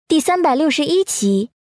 第361集。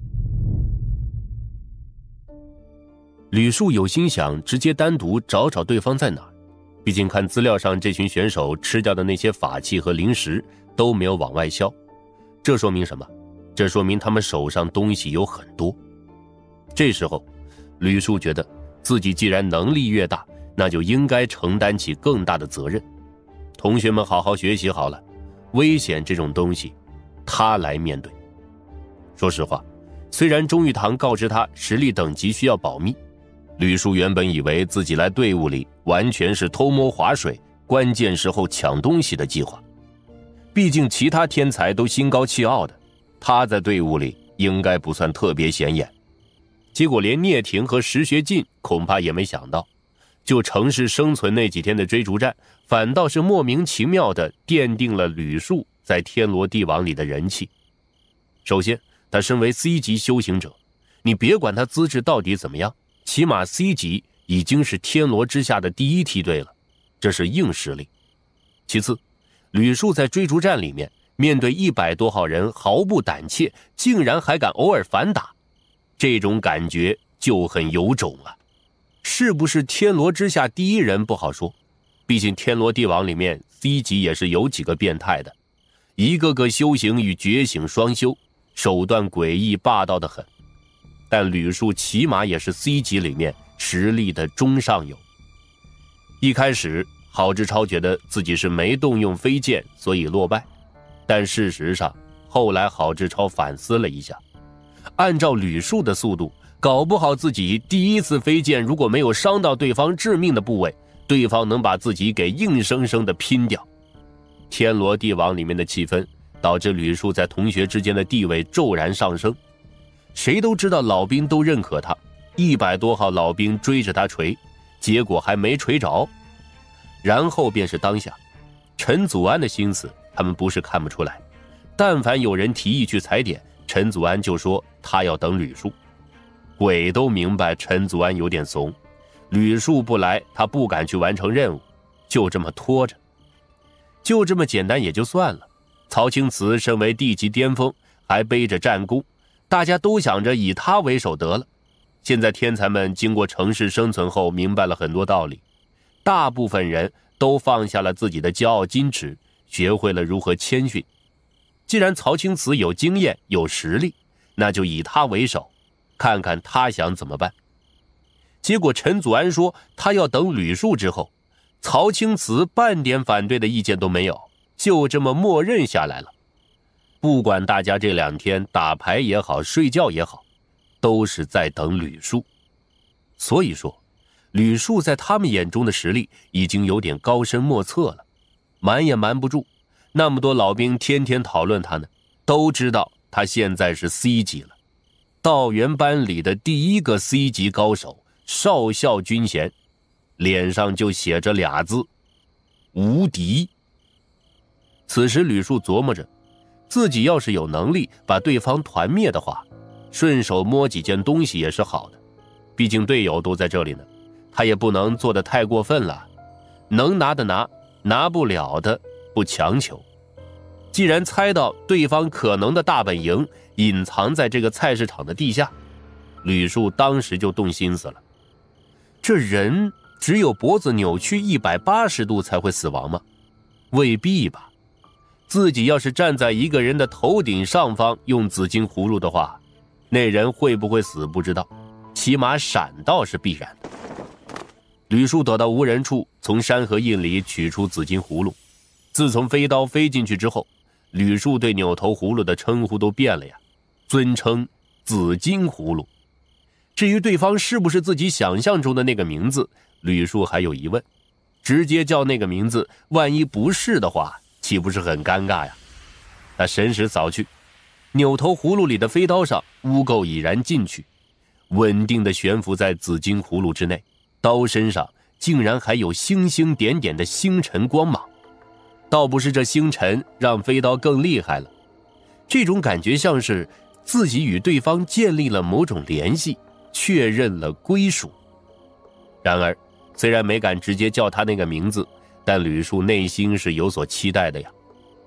吕树有心想直接单独找找对方在哪儿，毕竟看资料上这群选手吃掉的那些法器和灵石都没有往外销，这说明什么？这说明他们手上东西有很多。这时候吕树觉得自己既然能力越大，那就应该承担起更大的责任。同学们好好学习好了，危险这种东西他来面对。说实话，虽然钟玉堂告知他实力等级需要保密，吕树原本以为自己来队伍里完全是偷摸划水，关键时候抢东西的计划。毕竟其他天才都心高气傲的，他在队伍里应该不算特别显眼。结果连聂庭和石学进恐怕也没想到，就城市生存那几天的追逐战，反倒是莫名其妙地奠定了吕树在天罗地网里的人气。首先，他身为 C 级修行者，你别管他资质到底怎么样，起码 C 级已经是天罗之下的第一梯队了，这是硬实力。其次，吕树在追逐战里面面对100多号人毫不胆怯，竟然还敢偶尔反打，这种感觉就很有种啊。是不是天罗之下第一人不好说，毕竟天罗地网里面 C 级也是有几个变态的，一个个修行与觉醒双修，手段诡异霸道的很。但吕树起码也是 C 级里面实力的中上游。一开始郝志超觉得自己是没动用飞剑所以落败，但事实上后来郝志超反思了一下，按照吕树的速度，搞不好自己第一次飞剑如果没有伤到对方致命的部位，对方能把自己给硬生生的拼掉。天罗地网里面的气氛导致吕树在同学之间的地位骤然上升，谁都知道老兵都认可他，100多号老兵追着他锤，结果还没锤着。然后便是当下，陈祖安的心思他们不是看不出来，但凡有人提议去踩点，陈祖安就说他要等吕树。鬼都明白陈祖安有点怂，吕树不来他不敢去完成任务，就这么拖着。就这么简单也就算了，曹青瓷身为地级巅峰，还背着战功，大家都想着以他为首得了。现在天才们经过城市生存后明白了很多道理，大部分人都放下了自己的骄傲矜持，学会了如何谦逊。既然曹青瓷有经验有实力，那就以他为首，看看他想怎么办。结果陈祖安说他要等吕树之后，曹青瓷半点反对的意见都没有，就这么默认下来了。不管大家这2天打牌也好睡觉也好，都是在等吕树。所以说吕树在他们眼中的实力已经有点高深莫测了，瞒也瞒不住，那么多老兵天天讨论他呢，都知道他现在是 C 级了。道员班里的第一个 C 级高手少校军衔，脸上就写着俩字：无敌。此时吕树琢磨着，自己要是有能力把对方团灭的话，顺手摸几件东西也是好的，毕竟队友都在这里呢，他也不能做得太过分了，能拿的拿，拿不了的不强求。既然猜到对方可能的大本营隐藏在这个菜市场的地下，吕树当时就动心思了。这人只有脖子扭曲180度才会死亡吗？未必吧。自己要是站在一个人的头顶上方用紫金葫芦的话，那人会不会死不知道，起码闪到是必然的。吕树躲到无人处，从山河印里取出紫金葫芦。自从飞刀飞进去之后，吕树对扭头葫芦的称呼都变了呀，尊称紫金葫芦。至于对方是不是自己想象中的那个名字，吕树还有疑问，直接叫那个名字，万一不是的话，岂不是很尴尬呀？他神识扫去，扭头葫芦里的飞刀上污垢已然进去，稳定地悬浮在紫金葫芦之内，刀身上竟然还有星星点点的星辰光芒。倒不是这星辰让飞刀更厉害了，这种感觉像是自己与对方建立了某种联系，确认了归属。然而虽然没敢直接叫他那个名字，但吕树内心是有所期待的呀。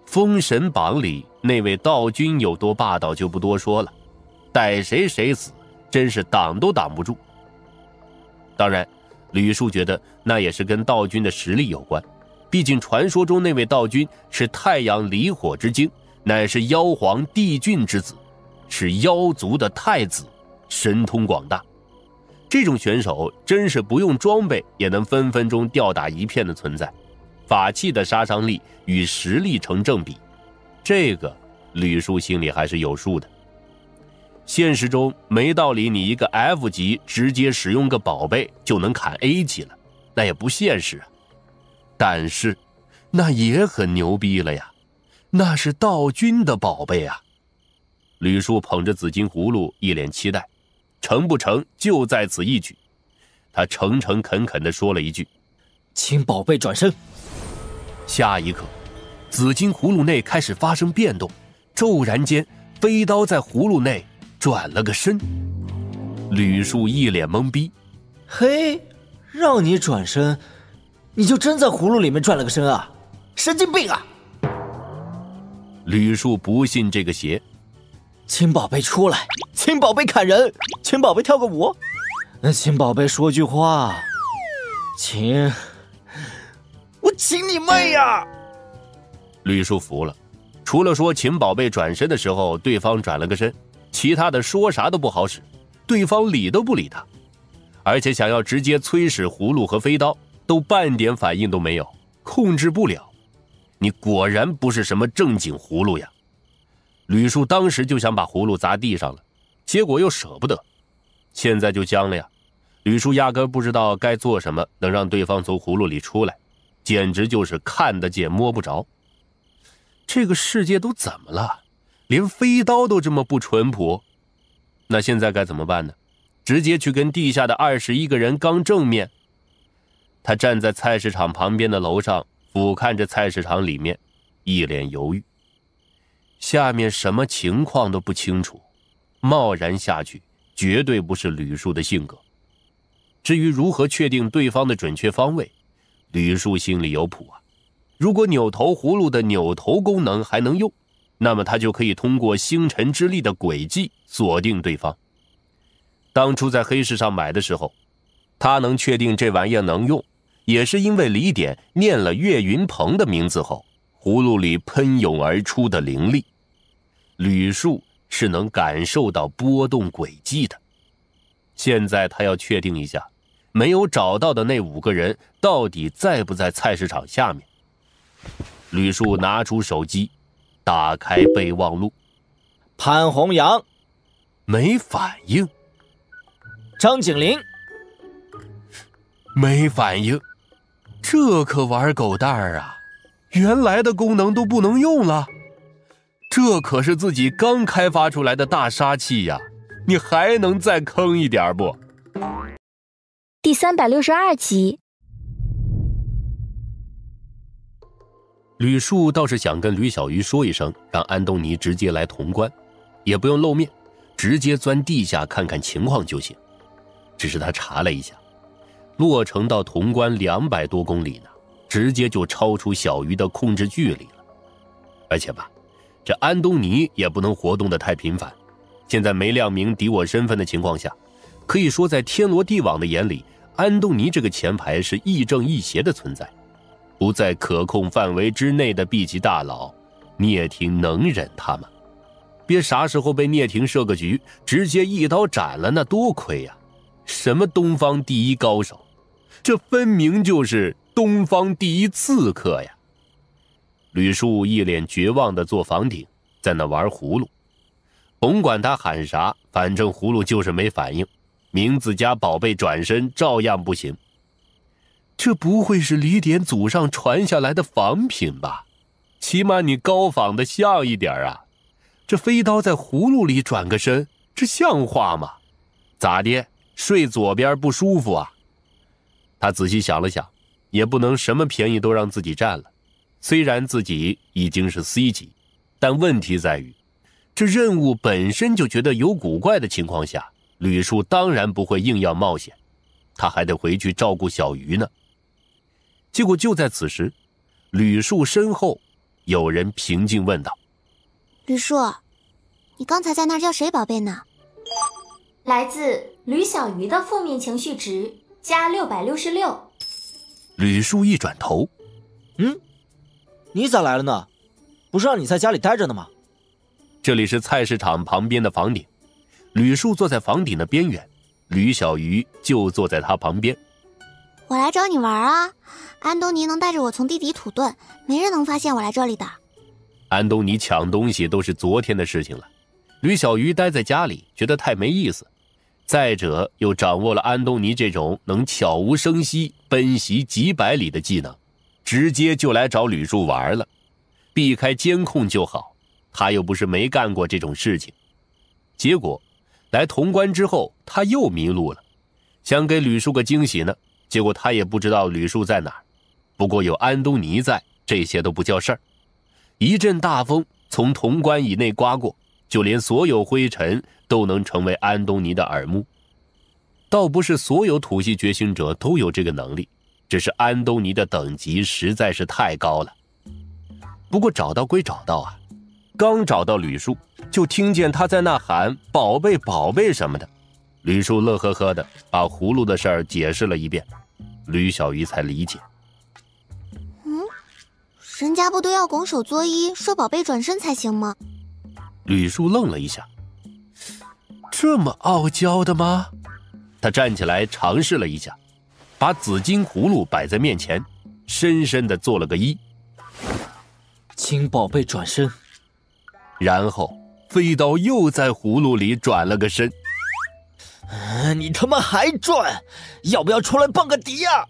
封神榜里那位道君有多霸道就不多说了，逮谁谁死，真是挡都挡不住。当然，吕树觉得那也是跟道君的实力有关，毕竟传说中那位道君是太阳离火之精，乃是妖皇帝俊之子，是妖族的太子，神通广大。这种选手真是不用装备也能分分钟吊打一片的存在，法器的杀伤力与实力成正比，这个吕树心里还是有数的。现实中没道理你一个 F 级直接使用个宝贝就能砍 A 级了，那也不现实啊。但是那也很牛逼了呀，那是道君的宝贝啊。吕树捧着紫金葫芦一脸期待，成不成就在此一举。他诚诚恳恳地说了一句： 请宝贝转身。 下一刻，紫金葫芦内开始发生变动，骤然间飞刀在葫芦内转了个身。吕树一脸懵逼， 嘿，让你转身，你就真在葫芦里面转了个身啊？神经病啊！ 吕树不信这个邪， 请宝贝出来，请宝贝砍人，请宝贝跳个舞，请宝贝说句话，请，我请你妹呀！ 吕树服了，除了说请宝贝转身的时候对方转了个身，其他的说啥都不好使，对方理都不理他，而且想要直接催使葫芦和飞刀都半点反应都没有，控制不了。你果然不是什么正经葫芦呀。吕树当时就想把葫芦砸地上了，结果又舍不得，现在就僵了呀。吕树压根不知道该做什么能让对方从葫芦里出来，简直就是看得见摸不着。这个世界都怎么了，连飞刀都这么不淳朴？那现在该怎么办呢？直接去跟地下的21个人刚正面？他站在菜市场旁边的楼上，俯瞰着菜市场里面，一脸犹豫。下面什么情况都不清楚，贸然下去绝对不是吕树的性格。至于如何确定对方的准确方位，吕树心里有谱啊。如果扭头葫芦的扭头功能还能用，那么他就可以通过星辰之力的轨迹锁定对方。当初在黑市上买的时候，他能确定这玩意儿能用，也是因为李典念了岳云鹏的名字后，葫芦里喷涌而出的灵力。吕树是能感受到波动轨迹的。现在他要确定一下，没有找到的那5个人到底在不在菜市场下面。吕树拿出手机，打开备忘录。 潘弘阳， 没反应。 张景林， 没反应。这可玩狗蛋儿啊，原来的功能都不能用了。这可是自己刚开发出来的大杀器呀，你还能再坑一点不？ 第362集。 吕树倒是想跟吕小鱼说一声，让安东尼直接来潼关，也不用露面，直接钻地下看看情况就行。只是他查了一下，洛城到潼关200多公里呢，直接就超出小鱼的控制距离了。而且吧，这安东尼也不能活动得太频繁，现在没亮明敌我身份的情况下，可以说在天罗地网的眼里，安东尼这个前排是亦正亦邪的存在，不在可控范围之内的 B 级大佬，聂庭能忍他吗？别啥时候被聂庭设个局，直接一刀斩了，那多亏呀！什么东方第一高手，这分明就是东方第一刺客呀！吕树一脸绝望地坐房顶，在那玩葫芦。甭管他喊啥，反正葫芦就是没反应，名字加宝贝转身照样不行。这不会是李典祖上传下来的仿品吧？起码你高仿的像一点啊！这飞刀在葫芦里转个身，这像话吗？咋的？睡左边不舒服啊？他仔细想了想，也不能什么便宜都让自己占了。虽然自己已经是 C 级，但问题在于，这任务本身就觉得有古怪的情况下，吕树当然不会硬要冒险，他还得回去照顾小鱼呢。结果就在此时，吕树身后有人平静问道： 吕树，你刚才在那儿叫谁宝贝呢？ 来自吕小鱼的负面情绪值加666。 吕树一转头， 你咋来了呢？不是让你在家里待着呢吗？ 这里是菜市场旁边的房顶，吕树坐在房顶的边缘，吕小鱼就坐在他旁边。 我来找你玩啊，安东尼能带着我从地底土遁，没人能发现我来这里的。 安东尼抢东西都是昨天的事情了，吕小鱼待在家里觉得太没意思，再者又掌握了安东尼这种能悄无声息奔袭几百里的技能，直接就来找吕树玩了，避开监控就好，他又不是没干过这种事情。结果来潼关之后他又迷路了，想给吕树个惊喜呢，结果他也不知道吕树在哪儿。不过有安东尼在，这些都不叫事儿。一阵大风从潼关以内刮过，就连所有灰尘都能成为安东尼的耳目。倒不是所有土系觉醒者都有这个能力，只是安东尼的等级实在是太高了。不过找到归找到啊，刚找到吕树，就听见他在那喊宝贝宝贝什么的。吕树乐呵呵的把葫芦的事儿解释了一遍，吕小鱼才理解。 人家不都要拱手作揖说宝贝转身才行吗？ 吕树愣了一下，这么傲娇的吗？他站起来尝试了一下，把紫金葫芦摆在面前，深深地做了个揖。 请宝贝转身。 然后飞刀又在葫芦里转了个身。 你他妈还转，要不要出来蹦个迪呀？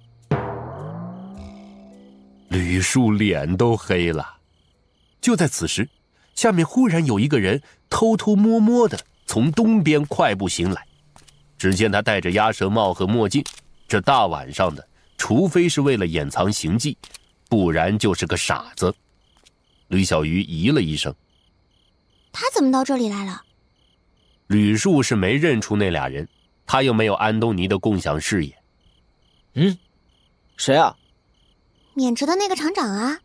吕树脸都黑了。就在此时，下面忽然有一个人偷偷摸摸的从东边快步行来。只见他戴着鸭舌帽和墨镜，这大晚上的，除非是为了掩藏行迹，不然就是个傻子。吕小鱼咦了一声， 他怎么到这里来了？ 吕树是没认出那俩人，他又没有安东尼的共享视野。 谁啊？ 免职的那个厂长啊。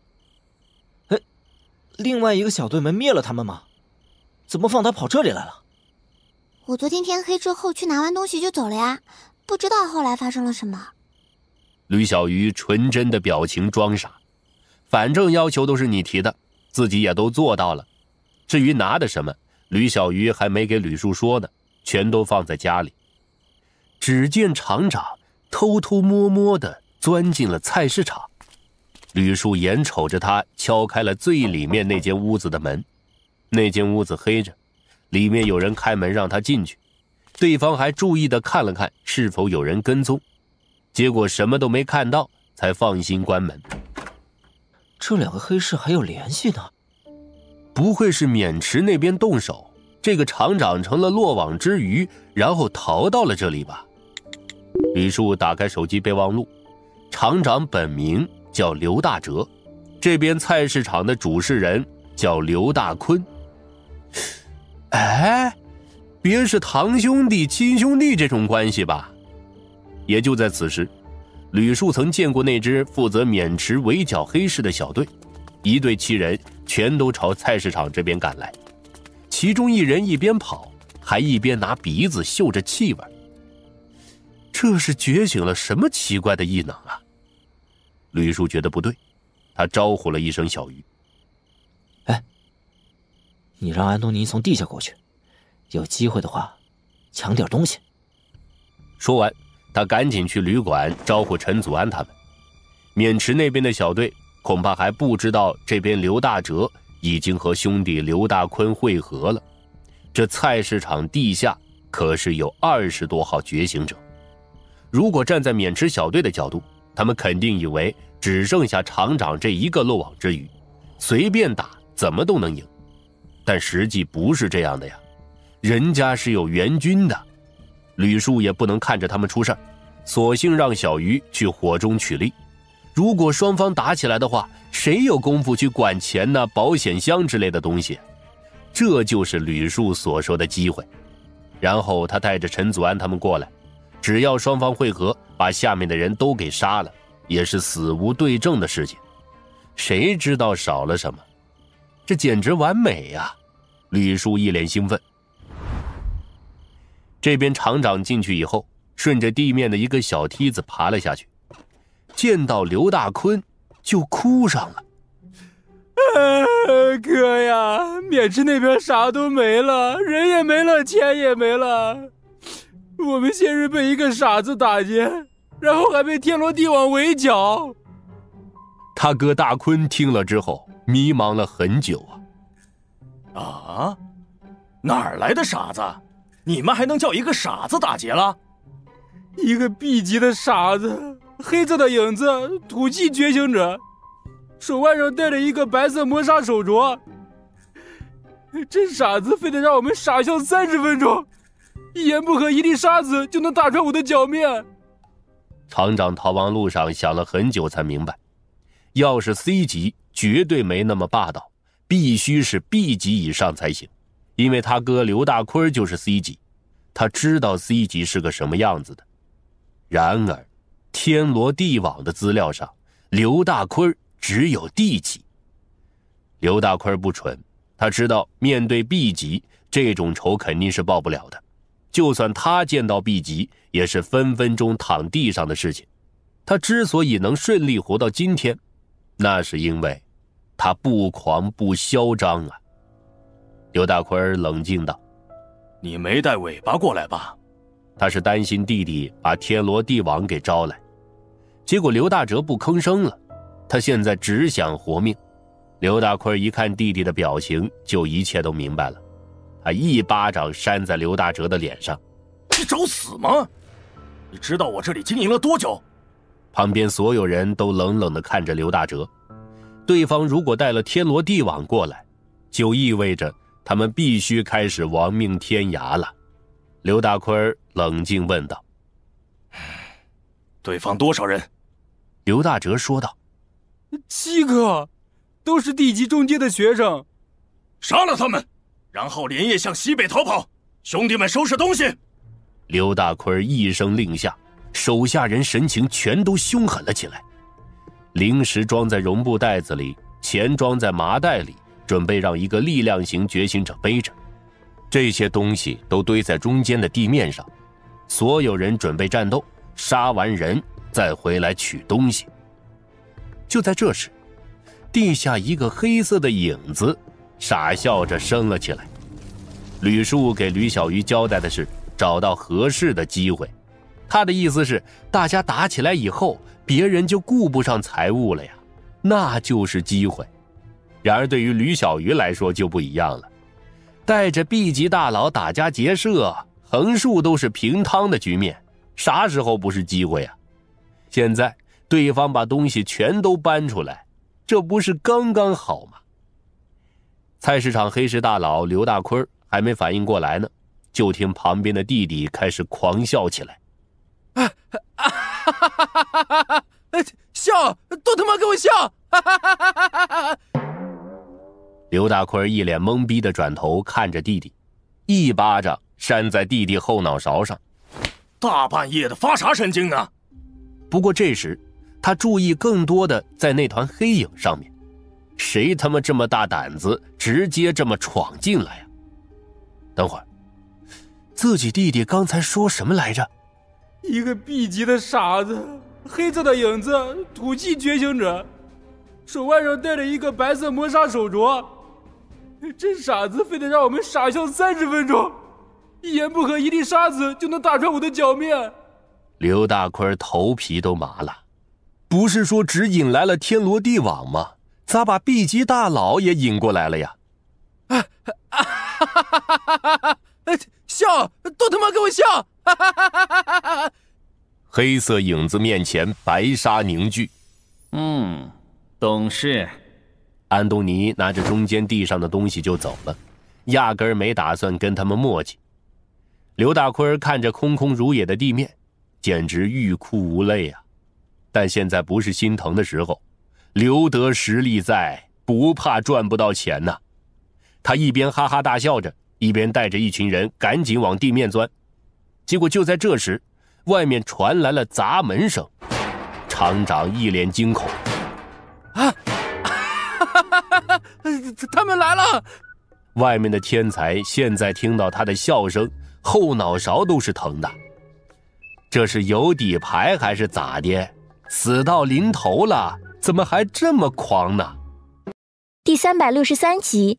另外一个小队没灭了他们吗？怎么放他跑这里来了？ 我昨天天黑之后去拿完东西就走了呀，不知道后来发生了什么。 吕小鱼纯真的表情装傻，反正要求都是你提的，自己也都做到了。至于拿的什么，吕小鱼还没给吕树说呢，全都放在家里。只见厂长偷偷摸摸地钻进了菜市场，吕树眼瞅着他敲开了最里面那间屋子的门。那间屋子黑着，里面有人开门让他进去，对方还注意地看了看是否有人跟踪，结果什么都没看到，才放心关门。 这两个黑市还有联系呢？ 不会是渑池那边动手，这个厂长成了落网之鱼，然后逃到了这里吧？吕树打开手机备忘录，厂长本名叫刘大哲，这边菜市场的主事人叫刘大坤。哎，别是堂兄弟亲兄弟这种关系吧？也就在此时，吕树曾见过那支负责渑池围剿黑市的小队，一队7人全都朝菜市场这边赶来，其中一人一边跑还一边拿鼻子嗅着气味。这是觉醒了什么奇怪的异能啊？吕树觉得不对，他招呼了一声小鱼。 你让安东尼从地下过去，有机会的话抢点东西。 说完，他赶紧去旅馆招呼陈祖安他们。渑池那边的小队恐怕还不知道这边刘大哲已经和兄弟刘大坤会合了。这菜市场地下可是有20多号觉醒者，如果站在渑池小队的角度，他们肯定以为只剩下厂长这一个漏网之鱼，随便打怎么都能赢。但实际不是这样的呀，人家是有援军的。吕树也不能看着他们出事儿，索性让小鱼去火中取栗。如果双方打起来的话，谁有功夫去管钱呢、保险箱之类的东西？这就是吕树所说的机会。然后他带着陈祖安他们过来，只要双方会合，把下面的人都给杀了，也是死无对证的事情。谁知道少了什么， 这简直完美呀！吕叔一脸兴奋。这边厂长进去以后，顺着地面的一个小梯子爬了下去，见到刘大坤就哭上了。 哥呀，渑池那边啥都没了，人也没了，钱也没了。我们先是被一个傻子打劫，然后还被天罗地网围剿。 他哥大坤听了之后迷茫了很久啊。 啊？哪儿来的傻子？你们还能叫一个傻子打劫了？ 一个 B 级的傻子，黑色的影子，土气觉醒者，手腕上戴着一个白色磨砂手镯。这傻子非得让我们傻笑30分钟，一言不合一粒沙子就能打穿我的脚面。 厂长逃亡路上想了很久才明白，要是 C 级绝对没那么霸道，必须是 B 级以上才行。因为他哥刘大坤就是 C 级，他知道 C 级是个什么样子的。然而天罗地网的资料上，刘大坤只有 D 级。刘大坤不蠢，他知道面对 B 级这种仇肯定是报不了的，就算他见到 B 级也是分分钟躺地上的事情。他之所以能顺利活到今天，那是因为他不狂不嚣张啊。刘大坤冷静道： 你没带尾巴过来吧？ 他是担心弟弟把天罗地网给招来，结果刘大哲不吭声了，他现在只想活命。刘大坤一看弟弟的表情，就一切都明白了，他一巴掌扇在刘大哲的脸上。 你找死吗？你知道我这里经营了多久？ 旁边所有人都冷冷地看着刘大哲，对方如果带了天罗地网过来，就意味着他们必须开始亡命天涯了。刘大坤冷静问道： 对方多少人？ 刘大哲说道 ：7个，都是地级中阶的学生。 杀了他们，然后连夜向西北逃跑。兄弟们收拾东西。 刘大坤一声令下，手下人神情全都凶狠了起来。零食装在绒布袋子里，钱装在麻袋里，准备让一个力量型觉醒者背着。这些东西都堆在中间的地面上，所有人准备战斗，杀完人再回来取东西。就在这时，地下一个黑色的影子傻笑着升了起来。吕树给吕小鱼交代的是找到合适的机会，他的意思是大家打起来以后，别人就顾不上财物了呀，那就是机会。然而对于吕小鱼来说就不一样了，带着 B 级大佬打家劫舍，横竖都是平汤的局面，啥时候不是机会啊？现在对方把东西全都搬出来，这不是刚刚好吗？菜市场黑市大佬刘大坤还没反应过来呢，就听旁边的弟弟开始狂笑起来。 笑，都他妈给我笑！ 刘大坤一脸懵逼地转头看着弟弟，一巴掌扇在弟弟后脑勺上。 大半夜的发啥神经啊？ 不过这时他注意更多的在那团黑影上面，谁他妈这么大胆子直接这么闯进来啊？等会儿，自己弟弟刚才说什么来着？ 一个 B 级的傻子，黑色的影子，土气觉醒者，手腕上戴着一个白色磨砂手镯。这傻子非得让我们傻笑30分钟，一言不合一粒沙子就能打穿我的脚面。 刘大坤头皮都麻了，不是说只引来了天罗地网吗？咋把 B 级大佬也引过来了呀？ 笑，都他妈给我笑！ 黑色影子面前白纱凝聚。 懂事。 安东尼拿着中间地上的东西就走了，压根儿没打算跟他们磨叽。刘大坤看着空空如也的地面，简直欲哭无泪啊！但现在不是心疼的时候，留得实力在，不怕赚不到钱呐。他一边哈哈大笑着，一边带着一群人赶紧往地面钻。结果就在这时，外面传来了砸门声，厂长一脸惊恐。 他们来了！ 外面的天才现在听到他的笑声，后脑勺都是疼的。这是有底牌还是咋的？死到临头了，怎么还这么狂呢？ 第363集。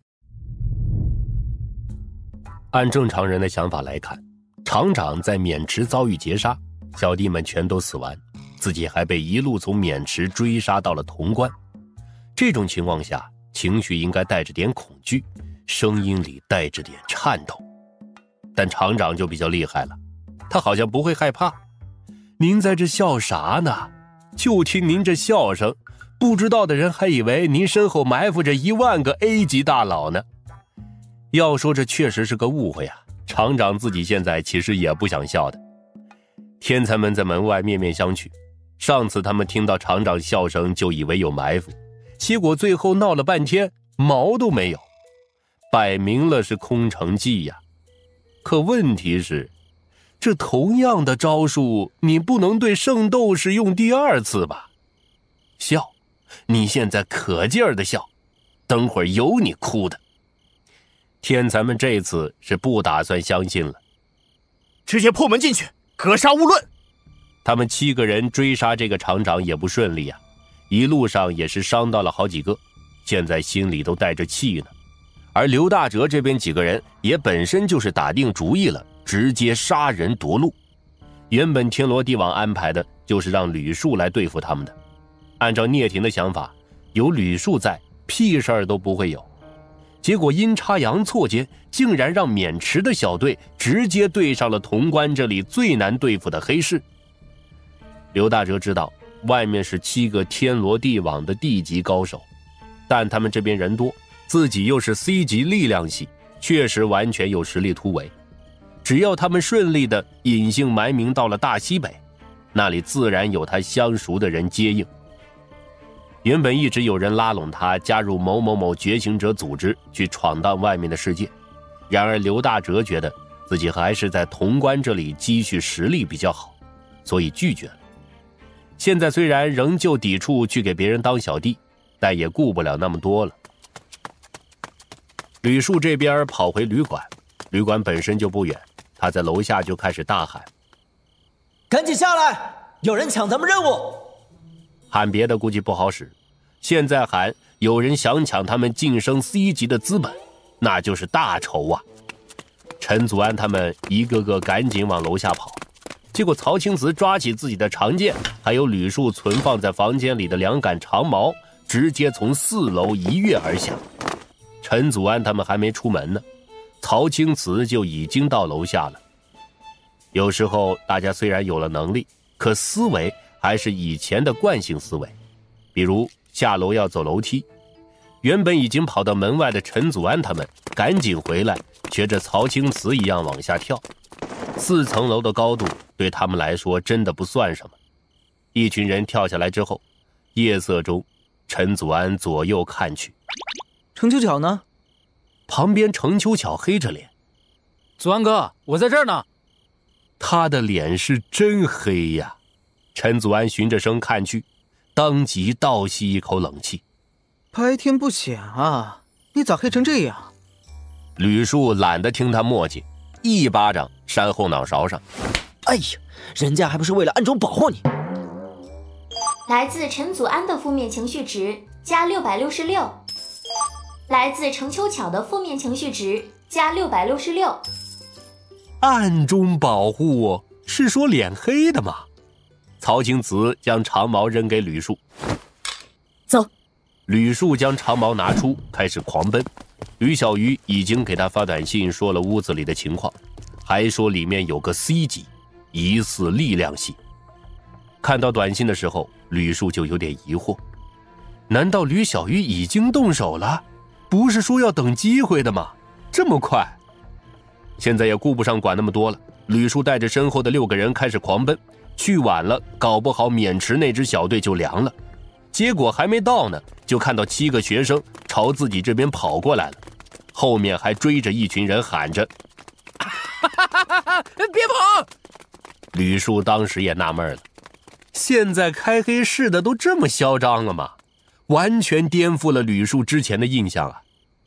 按正常人的想法来看，厂长在渑池遭遇劫杀，小弟们全都死完，自己还被一路从渑池追杀到了潼关。这种情况下，情绪应该带着点恐惧，声音里带着点颤抖。但厂长就比较厉害了，他好像不会害怕。您在这笑啥呢？就听您这笑声，不知道的人还以为您身后埋伏着1万个 A 级大佬呢。要说这确实是个误会啊，厂长自己现在其实也不想笑的。天才们在门外面面相觑，上次他们听到厂长笑声就以为有埋伏，结果最后闹了半天毛都没有，摆明了是空城计呀。可问题是，这同样的招数你不能对圣斗士用第2次吧？笑，你现在可劲儿的笑，等会儿有你哭的。天才们这次是不打算相信了， 直接破门进去，格杀勿论。 他们7个人追杀这个厂长也不顺利啊，一路上也是伤到了好几个，现在心里都带着气呢。而刘大哲这边几个人也本身就是打定主意了，直接杀人夺路。原本天罗地网安排的就是让吕树来对付他们的，按照聂庭的想法，有吕树在，屁事儿都不会有。结果阴差阳错间，竟然让渑池的小队直接对上了潼关这里最难对付的黑市。刘大哲知道外面是7个天罗地网的地级高手，但他们这边人多，自己又是 C 级力量系，确实完全有实力突围。只要他们顺利的隐姓埋名到了大西北，那里自然有他相熟的人接应。原本一直有人拉拢他加入某某某觉醒者组织去闯荡外面的世界，然而刘大哲觉得自己还是在潼关这里积蓄实力比较好，所以拒绝了。现在虽然仍旧抵触去给别人当小弟，但也顾不了那么多了。吕树这边跑回旅馆，旅馆本身就不远，他在楼下就开始大喊： 赶紧下来，有人抢咱们任务。 喊别的估计不好使，现在喊有人想抢他们晋升 C 级的资本，那就是大仇啊。陈祖安他们一个个赶紧往楼下跑，结果曹青瓷抓起自己的长剑，还有吕树存放在房间里的2杆长矛，直接从4楼一跃而下。陈祖安他们还没出门呢，曹青瓷就已经到楼下了。有时候大家虽然有了能力，可思维还是以前的惯性思维，比如下楼要走楼梯。原本已经跑到门外的陈祖安他们赶紧回来，学着曹青瓷一样往下跳。4层楼的高度对他们来说真的不算什么。一群人跳下来之后，夜色中陈祖安左右看去， 程秋巧呢？ 旁边程秋巧黑着脸： 祖安哥，我在这儿呢。 他的脸是真黑呀。陈祖安循着声看去，当即倒吸一口冷气： 白天不显啊，你咋黑成这样？ 吕树懒得听他磨叽，一巴掌扇后脑勺上。 哎呀，人家还不是为了暗中保护你。 来自陈祖安的负面情绪值加666，来自程秋巧的负面情绪值加666。 暗中保护是说脸黑的吗？曹青瓷将长矛扔给吕树， 走。 吕树将长矛拿出，开始狂奔。吕小鱼已经给他发短信说了屋子里的情况，还说里面有个 C 级，疑似力量系。看到短信的时候，吕树就有点疑惑，难道吕小鱼已经动手了？不是说要等机会的吗？这么快？现在也顾不上管那么多了，吕树带着身后的6个人开始狂奔。去晚了，搞不好渑池那支小队就凉了。结果还没到呢，就看到7个学生朝自己这边跑过来了，后面还追着一群人喊着： 别跑！ 吕树当时也纳闷了，现在开黑市的都这么嚣张了吗？完全颠覆了吕树之前的印象啊！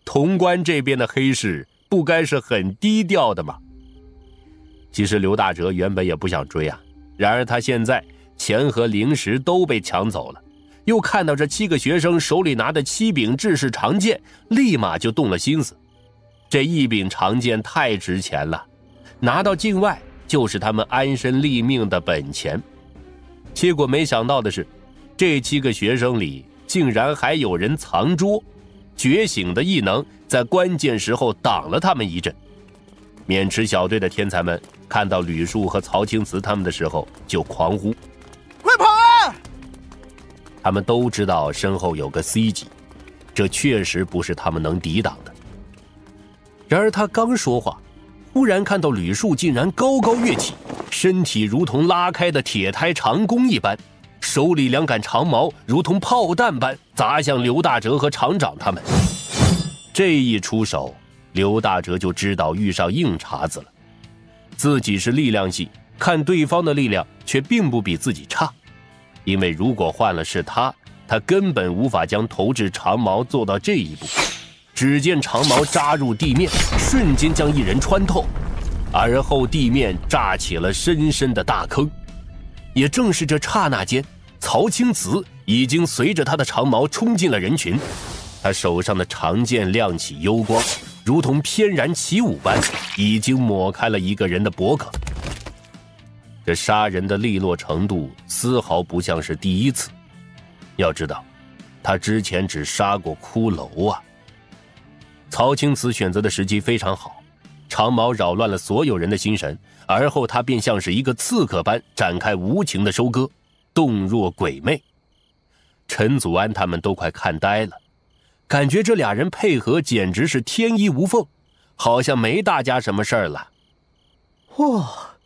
潼关这边的黑市不该是很低调的吗？其实刘大哲原本也不想追啊，然而他现在钱和零食都被抢走了，又看到这7个学生手里拿的7柄制式长剑，立马就动了心思。这1柄长剑太值钱了，拿到境外就是他们安身立命的本钱。结果没想到的是，这7个学生里竟然还有人藏拙，觉醒的异能在关键时候挡了他们一阵。渑池小队的天才们看到吕树和曹青瓷他们的时候就狂呼： 快跑啊！ 他们都知道身后有个 C 级，这确实不是他们能抵挡的。然而他刚说话，忽然看到吕树竟然高高跃起，身体如同拉开的铁胎长弓一般，手里2杆长矛如同炮弹般砸向刘大哲和厂长他们。这一出手，刘大哲就知道遇上硬茬子了。自己是力量系，看对方的力量却并不比自己差，因为如果换了是他根本无法将投掷长矛做到这一步。只见长矛扎入地面，瞬间将一人穿透，而后地面炸起了深深的大坑。也正是这刹那间，曹青瓷已经随着他的长矛冲进了人群，他手上的长剑亮起幽光，如同翩然起舞般，已经抹开了一个人的脖颈。这杀人的利落程度丝毫不像是第一次，要知道他之前只杀过骷髅啊。曹青瓷选择的时机非常好，长矛扰乱了所有人的心神，而后他便像是一个刺客般展开无情的收割，动若鬼魅。陈祖安他们都快看呆了，感觉这俩人配合简直是天衣无缝，好像没大家什么事儿了。 哇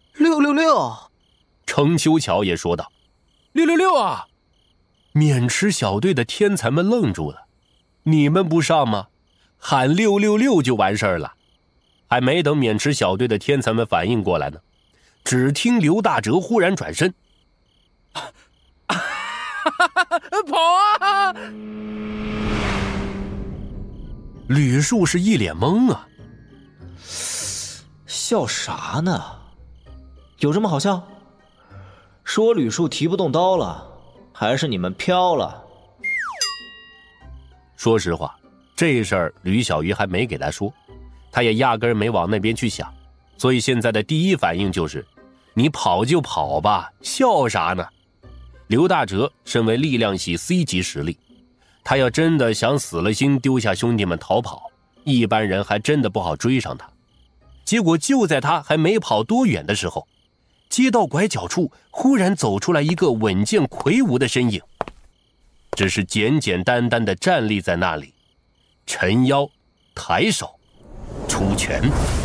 ，666！ 程秋桥也说道 ：“666啊！” 渑池小队的天才们愣住了，你们不上吗？喊666就完事儿了。还没等渑池小队的天才们反应过来呢，只听刘大哲忽然转身：“ 跑啊！” 吕树是一脸懵啊， 笑啥呢？有这么好笑？是我吕树提不动刀了，还是你们飘了？ 说实话，这事儿吕小鱼还没给他说，他也压根没往那边去想，所以现在的第一反应就是你跑就跑吧，笑啥呢？刘大哲身为力量系 C 级实力，他要真的想死了心丢下兄弟们逃跑，一般人还真的不好追上他。结果就在他还没跑多远的时候，街道拐角处忽然走出来一个稳健魁梧的身影，只是简简单单的站立在那里，沉腰抬手出拳。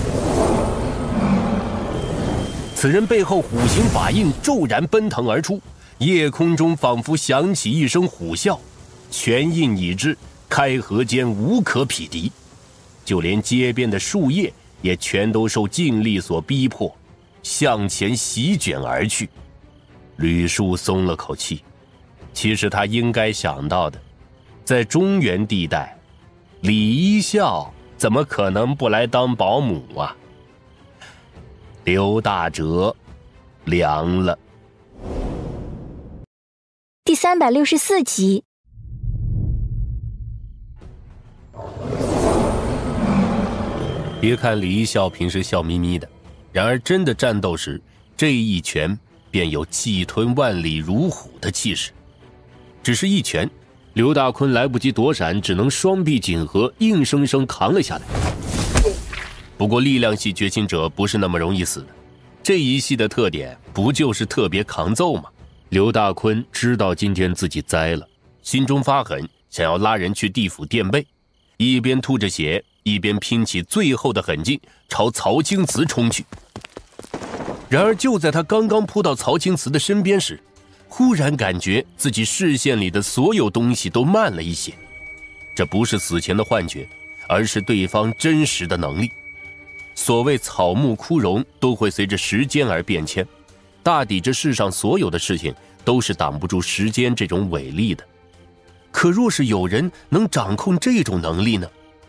此人背后虎形法印骤然奔腾而出，夜空中仿佛响起一声虎啸，拳印已至，开合间无可匹敌，就连街边的树叶也全都受劲力所逼迫，向前席卷而去。吕树松了口气，其实他应该想到的，在中原地带，李一笑怎么可能不来当保姆啊？刘大哲凉了。 第364集。 别看李一笑平时笑眯眯的，然而真的战斗时，这一拳便有气吞万里如虎的气势。只是一拳，刘大坤来不及躲闪，只能双臂紧合，硬生生扛了下来。不过力量系觉醒者不是那么容易死的，这一系的特点不就是特别抗揍吗？刘大坤知道今天自己栽了，心中发狠，想要拉人去地府垫背，一边吐着血，一边拼起最后的狠劲朝曹青瓷冲去。然而就在他刚刚扑到曹青瓷的身边时，忽然感觉自己视线里的所有东西都慢了一些。这不是死前的幻觉，而是对方真实的能力。所谓草木枯荣都会随着时间而变迁，大抵这世上所有的事情都是挡不住时间这种伟力的。可若是有人能掌控这种能力呢？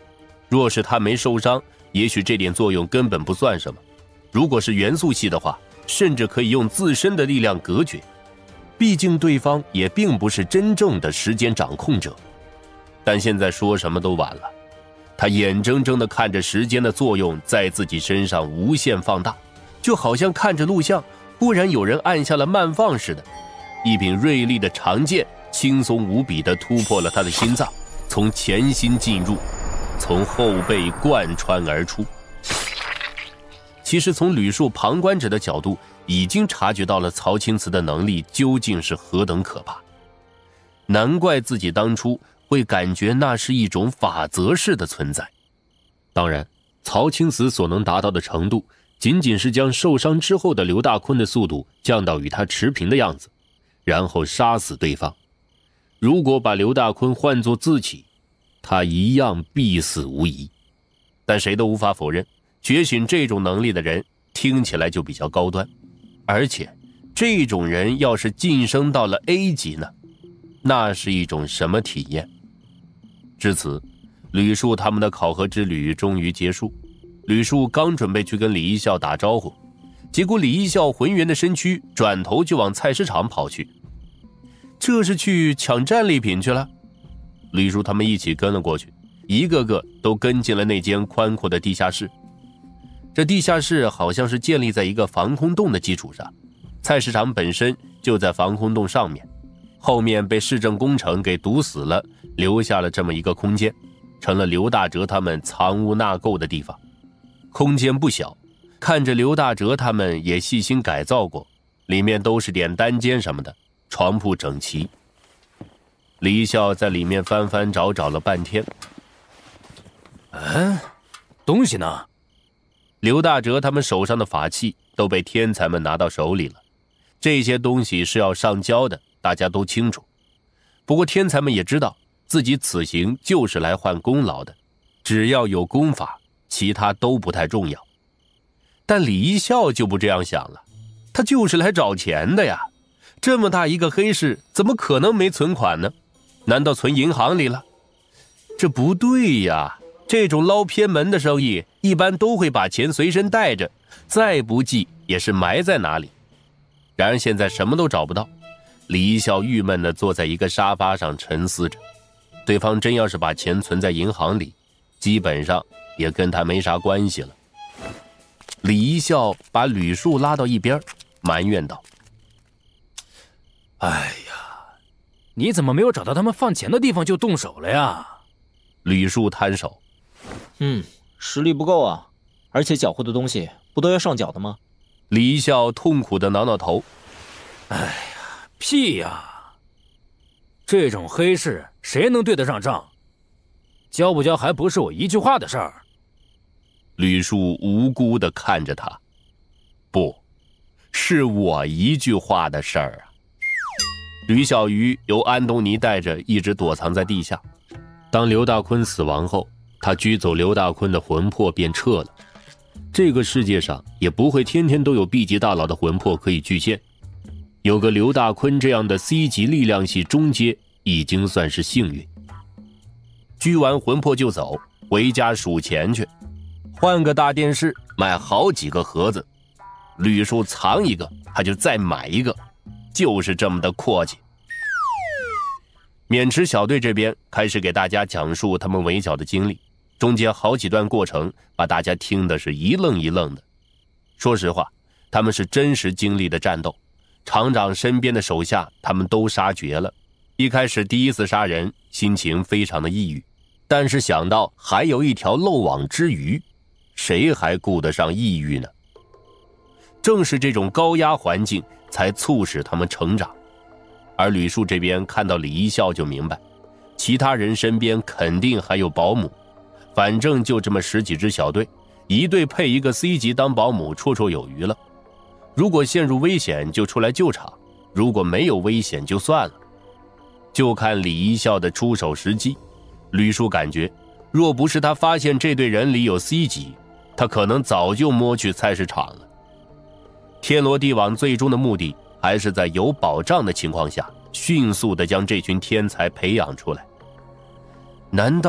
若是他没受伤，也许这点作用根本不算什么。如果是元素系的话，甚至可以用自身的力量隔绝。毕竟对方也并不是真正的时间掌控者。但现在说什么都晚了，他眼睁睁地看着时间的作用在自己身上无限放大，就好像看着录像，忽然有人按下了慢放似的。一柄锐利的长剑轻松无比地突破了他的心脏，从前心进入，从后背贯穿而出。其实从吕树旁观者的角度，已经察觉到了曹青瓷的能力究竟是何等可怕。难怪自己当初会感觉那是一种法则式的存在。当然，曹青瓷所能达到的程度，仅仅是将受伤之后的刘大坤的速度降到与他持平的样子，然后杀死对方。如果把刘大坤换作自己，他一样必死无疑。但谁都无法否认，觉醒这种能力的人听起来就比较高端，而且这种人要是晋升到了 A 级呢，那是一种什么体验？至此，吕树他们的考核之旅终于结束。吕树刚准备去跟李一笑打招呼，结果李一笑浑圆的身躯转头就往菜市场跑去。这是去抢战利品去了。吕树他们一起跟了过去，一个个都跟进了那间宽阔的地下室。这地下室好像是建立在一个防空洞的基础上，菜市场本身就在防空洞上面，后面被市政工程给堵死了，留下了这么一个空间，成了刘大哲他们藏污纳垢的地方。空间不小，看着刘大哲他们也细心改造过，里面都是点单间什么的，床铺整齐。李笑在里面翻翻找找了半天。 东西呢？ 刘大哲他们手上的法器都被天才们拿到手里了，这些东西是要上交的，大家都清楚。不过天才们也知道自己此行就是来换功劳的，只要有功法，其他都不太重要。但李一笑就不这样想了，他就是来找钱的呀，这么大一个黑市，怎么可能没存款呢？难道存银行里了？这不对呀，这种捞偏门的生意一般都会把钱随身带着，再不济也是埋在哪里。然而现在什么都找不到，李一笑郁闷地坐在一个沙发上沉思着。对方真要是把钱存在银行里，基本上也跟他没啥关系了。李一笑把吕树拉到一边，埋怨道： 哎呀，你怎么没有找到他们放钱的地方就动手了呀？ 吕树摊手： 实力不够啊，而且缴获的东西不都要上缴的吗？ 李一笑痛苦地挠挠头： 哎呀，屁呀！这种黑市谁能对得上账？交不交还不是我一句话的事儿。 吕树无辜地看着他：不，是我一句话的事儿啊。吕小鱼由安东尼带着一直躲藏在地下，当刘大坤死亡后，他拘走刘大坤的魂魄便撤了。这个世界上也不会天天都有 B 级大佬的魂魄可以具现，有个刘大坤这样的 C 级力量系中阶已经算是幸运。拘完魂魄就走，回家数钱去，换个大电视买好几个盒子，吕树藏一个他就再买一个，就是这么的阔气。渑池小队这边开始给大家讲述他们围剿的经历，中间好几段过程把大家听的是一愣一愣的。说实话，他们是真实经历的战斗，厂长身边的手下他们都杀绝了。一开始第一次杀人，心情非常的抑郁，但是想到还有一条漏网之鱼，谁还顾得上抑郁呢？正是这种高压环境才促使他们成长。而吕树这边看到李一笑就明白，其他人身边肯定还有保姆，反正就这么10几支小队，一队配一个 C 级当保姆绰绰有余了。如果陷入危险就出来救场，如果没有危险就算了。就看李一笑的出手时机，吕树感觉若不是他发现这队人里有 C 级，他可能早就摸去菜市场了。天罗地网最终的目的还是在有保障的情况下，迅速地将这群天才培养出来。难道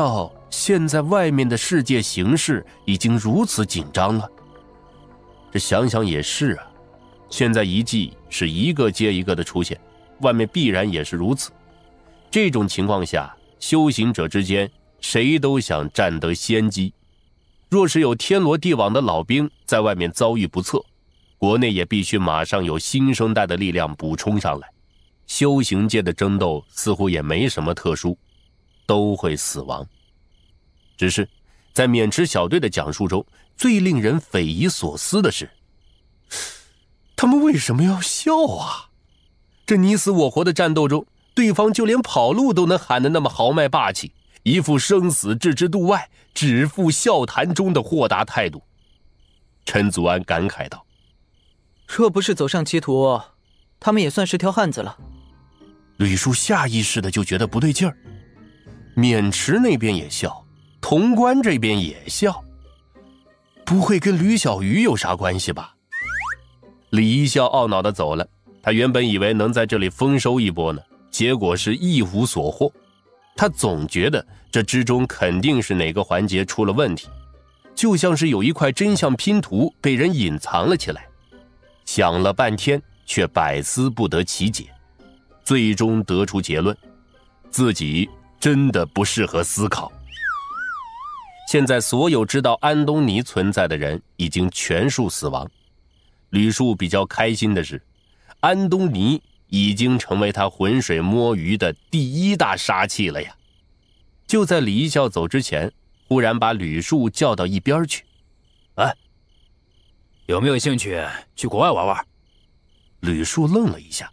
现在外面的世界形势已经如此紧张了。这想想也是啊，现在遗迹是一个接一个的出现，外面必然也是如此。这种情况下，修行者之间谁都想占得先机。若是有天罗地网的老兵在外面遭遇不测，国内也必须马上有新生代的力量补充上来。修行界的争斗似乎也没什么特殊，都会死亡。只是在渑池小队的讲述中，最令人匪夷所思的是，他们为什么要笑啊？这你死我活的战斗中，对方就连跑路都能喊得那么豪迈霸气，一副生死置之度外，只付笑谈中的豁达态度。陈祖安感慨道： 若不是走上歧途，他们也算是条汉子了。 吕树下意识的就觉得不对劲儿，渑池那边也笑，潼关这边也笑，不会跟吕小鱼有啥关系吧？李一笑懊恼的走了，他原本以为能在这里丰收一波呢，结果是一无所获。他总觉得这之中肯定是哪个环节出了问题，就像是有一块真相拼图被人隐藏了起来，想了半天却百思不得其解，最终得出结论，自己真的不适合思考。现在所有知道安东尼存在的人已经全数死亡。吕树比较开心的是，安东尼已经成为他浑水摸鱼的第一大杀器了呀。就在李一笑走之前，忽然把吕树叫到一边去。 有没有兴趣去国外玩玩？ 吕树愣了一下。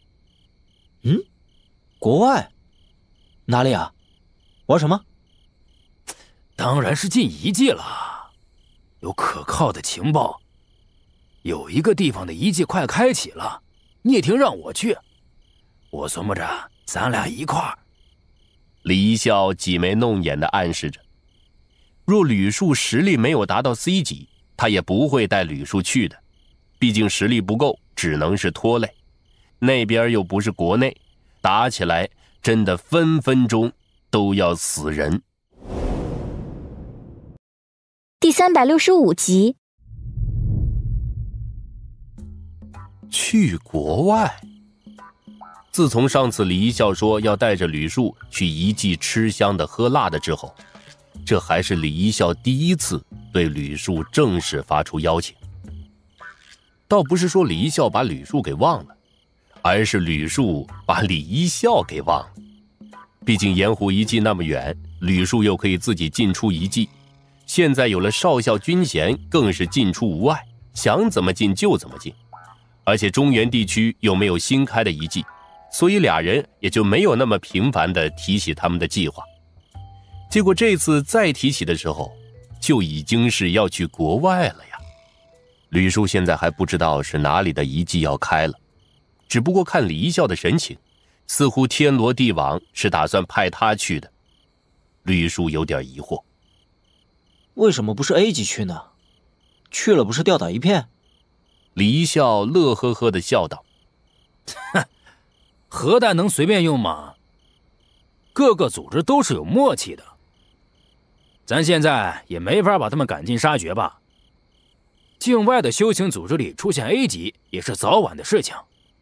国外？哪里啊？玩什么？ 当然是进遗迹了。有可靠的情报，有一个地方的遗迹快开启了，聂婷让我去，我琢磨着咱俩一块儿。 李一笑挤眉弄眼地暗示着，若吕树实力没有达到 C 级，他也不会带吕树去的，毕竟实力不够，只能是拖累。那边又不是国内，打起来真的分分钟都要死人。 第365集。 去国外？自从上次李一笑说要带着吕树去遗迹吃香的喝辣的之后，这还是李一笑第一次对吕树正式发出邀请。倒不是说李一笑把吕树给忘了，而是吕树把李一笑给忘了。毕竟盐湖遗迹那么远，吕树又可以自己进出遗迹，现在有了少校军衔，更是进出无碍，想怎么进就怎么进。而且中原地区又没有新开的遗迹，所以俩人也就没有那么频繁地提起他们的计划。结果这次再提起的时候，就已经是要去国外了呀。吕树现在还不知道是哪里的遗迹要开了，只不过看李一笑的神情，似乎天罗地网是打算派他去的。吕树有点疑惑， 为什么不是 A 级去呢？去了不是吊打一片？ 李一笑乐呵呵地笑道： 核弹能随便用吗？各个组织都是有默契的，咱现在也没法把他们赶尽杀绝吧。境外的修行组织里出现 A 级也是早晚的事情。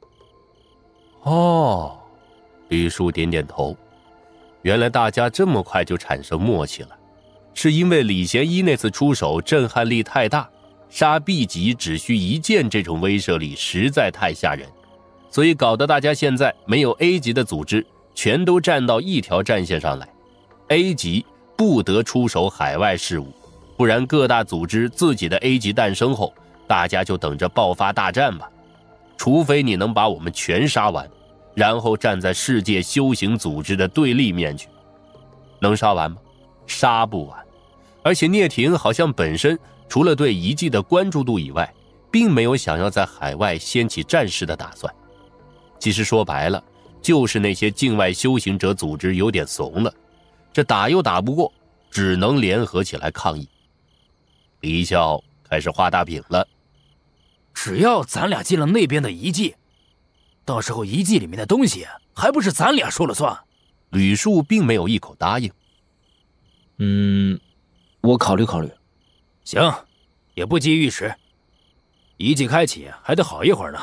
哦，吕树点点头，原来大家这么快就产生默契了，是因为李贤一那次出手震撼力太大，杀 B 级只需一剑这种威慑力实在太吓人，所以搞得大家现在没有 A 级的组织全都站到一条战线上来。 A 级不得出手海外事务，不然各大组织自己的 A 级诞生后，大家就等着爆发大战吧。除非你能把我们全杀完，然后站在世界修行组织的对立面去。能杀完吗？杀不完。而且聂婷好像本身除了对遗迹的关注度以外，并没有想要在海外掀起战事的打算。其实说白了，就是那些境外修行者组织有点怂了，这打又打不过，只能联合起来抗议。李一笑开始画大饼了， 只要咱俩进了那边的遗迹，到时候遗迹里面的东西还不是咱俩说了算。 吕树并没有一口答应。 我考虑考虑。 行，也不急于一时，遗迹开启还得好一会儿呢。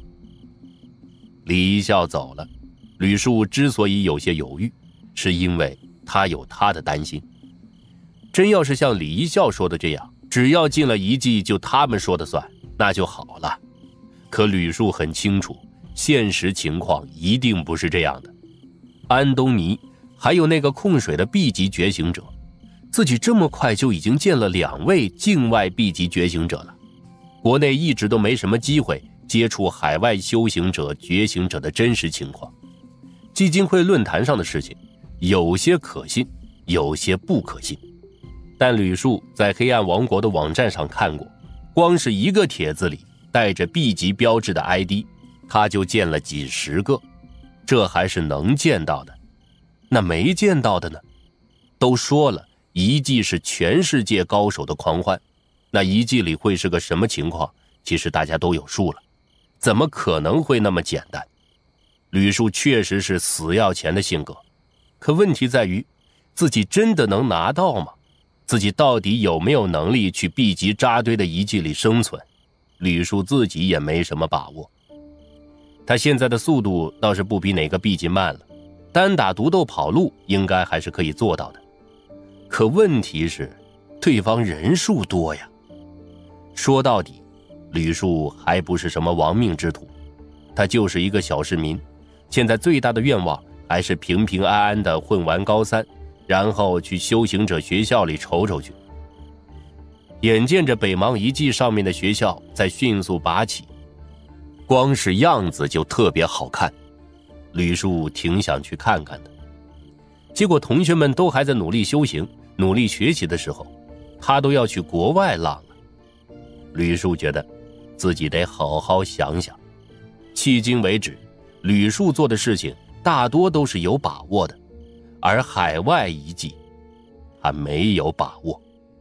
李一笑走了，吕树之所以有些犹豫，是因为他有他的担心。真要是像李一笑说的这样，只要进了遗迹就他们说的算，那就好了。可吕树很清楚，现实情况一定不是这样的。安东尼还有那个控水的 B 级觉醒者，自己这么快就已经见了2位境外 B 级觉醒者了。国内一直都没什么机会接触海外修行者、觉醒者的真实情况。基金会论坛上的事情，有些可信，有些不可信。但吕树在黑暗王国的网站上看过，光是一个帖子里带着 B 级标志的 ID， 他就见了几十个，这还是能见到的。那没见到的呢？都说了，遗迹是全世界高手的狂欢，那遗迹里会是个什么情况，其实大家都有数了，怎么可能会那么简单？吕树确实是死要钱的性格，可问题在于，自己真的能拿到吗？自己到底有没有能力去 B 级扎堆的遗迹里生存？吕树自己也没什么把握。他现在的速度倒是不比哪个 B 级慢了，单打独斗跑路应该还是可以做到的。可问题是，对方人数多呀。说到底，吕树还不是什么亡命之徒，他就是一个小市民，现在最大的愿望还是平平安安的混完高3，然后去修行者学校里瞅瞅去。眼见着北邙遗迹上面的学校在迅速拔起，光是样子就特别好看，吕树挺想去看看的。结果同学们都还在努力修行、努力学习的时候，他都要去国外浪了。吕树觉得自己得好好想想。迄今为止，吕树做的事情大多都是有把握的，而海外遗迹还没有把握。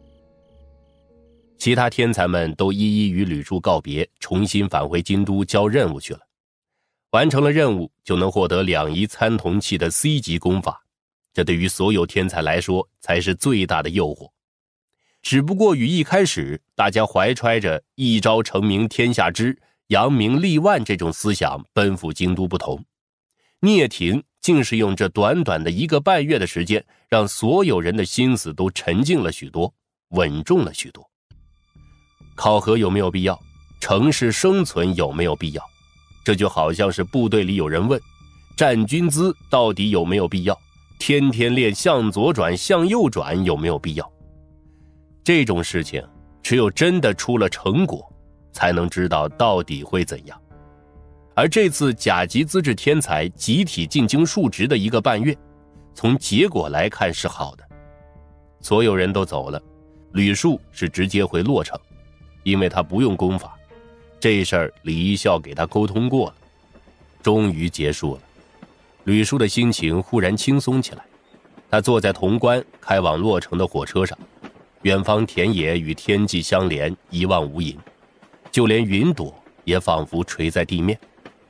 其他天才们都一一与吕树告别，重新返回京都交任务去了。完成了任务就能获得2仪参同器的 C 级功法，这对于所有天才来说才是最大的诱惑。只不过与一开始大家怀揣着一朝成名天下知，扬名立万这种思想奔赴京都不同，聂庭竟是用这短短的1个半月的时间，让所有人的心思都沉静了许多，稳重了许多。考核有没有必要？城市生存有没有必要？这就好像是部队里有人问，站军姿到底有没有必要？天天练向左转向右转有没有必要？这种事情只有真的出了成果，才能知道到底会怎样。而这次甲级资质天才集体进京述职的1个半月，从结果来看是好的。所有人都走了，吕树是直接回洛城，因为他不用功法，这事儿李一笑给他沟通过了。终于结束了，吕树的心情忽然轻松起来。他坐在潼关开往洛城的火车上，远方田野与天际相连，一望无垠，就连云朵也仿佛垂在地面。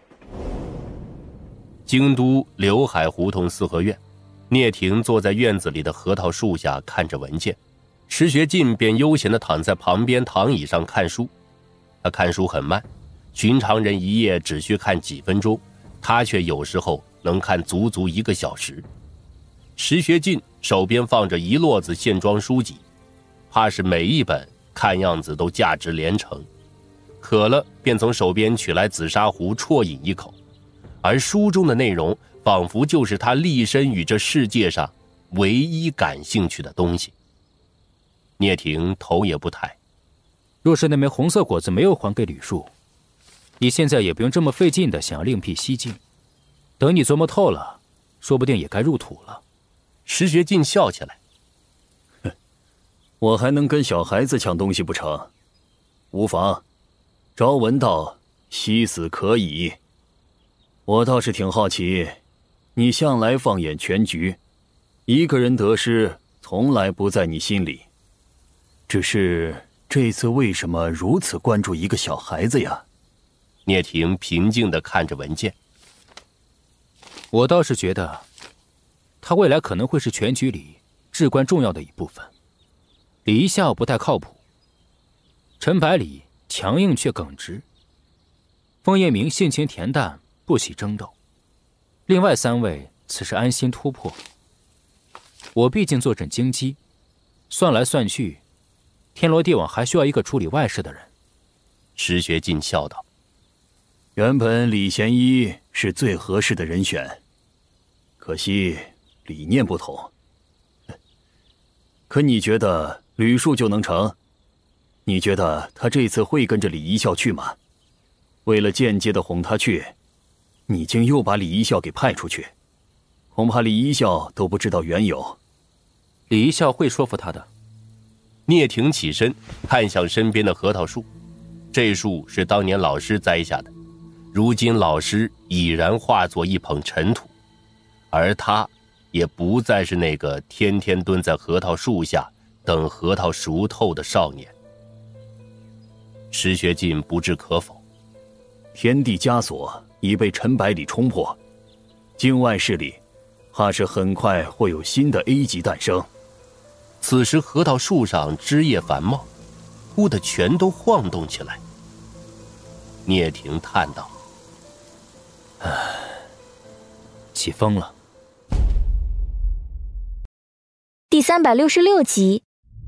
京都刘海胡同四合院，聂庭坐在院子里的核桃树下看着文件，石学进便悠闲地躺在旁边躺椅上看书。他看书很慢，寻常人一页只需看几分钟，他却有时候能看足足1个小时。石学进手边放着一摞子线装书籍，怕是每一本看样子都价值连城。渴了便从手边取来紫砂壶啜饮一口，而书中的内容仿佛就是他立身于这世界上唯一感兴趣的东西。聂庭头也不抬， 若是那枚红色果子没有还给吕树，你现在也不用这么费劲的想要另辟蹊径，等你琢磨透了，说不定也该入土了。 石学进笑起来， 我还能跟小孩子抢东西不成？无妨，朝闻道，夕死可矣。我倒是挺好奇，你向来放眼全局，一个人得失从来不在你心里，只是这次为什么如此关注一个小孩子呀？ 聂庭平静地看着文件。 我倒是觉得他未来可能会是全局里至关重要的一部分。李一笑不太靠谱，陈百里强硬却耿直，封叶明性情恬淡，不喜争斗。另外3位此时安心突破。我毕竟坐镇京畿，算来算去，天罗地网还需要一个处理外事的人。 石学进笑道： 原本李贤一是最合适的人选，可惜理念不同。可你觉得吕树就能成？你觉得他这次会跟着李一笑去吗？为了间接的哄他去，你竟又把李一笑给派出去，恐怕李一笑都不知道缘由。 李一笑会说服他的。 聂庭起身看向身边的核桃树，这树是当年老师栽下的，如今老师已然化作一捧尘土，而他也不再是那个天天蹲在核桃树下等核桃熟透的少年。石学进不置可否， 天地枷锁已被陈百里冲破，境外势力怕是很快会有新的 A 级诞生。 此时核桃树上枝叶繁茂，忽地全都晃动起来。聂庭叹道： 起风了。 第366集。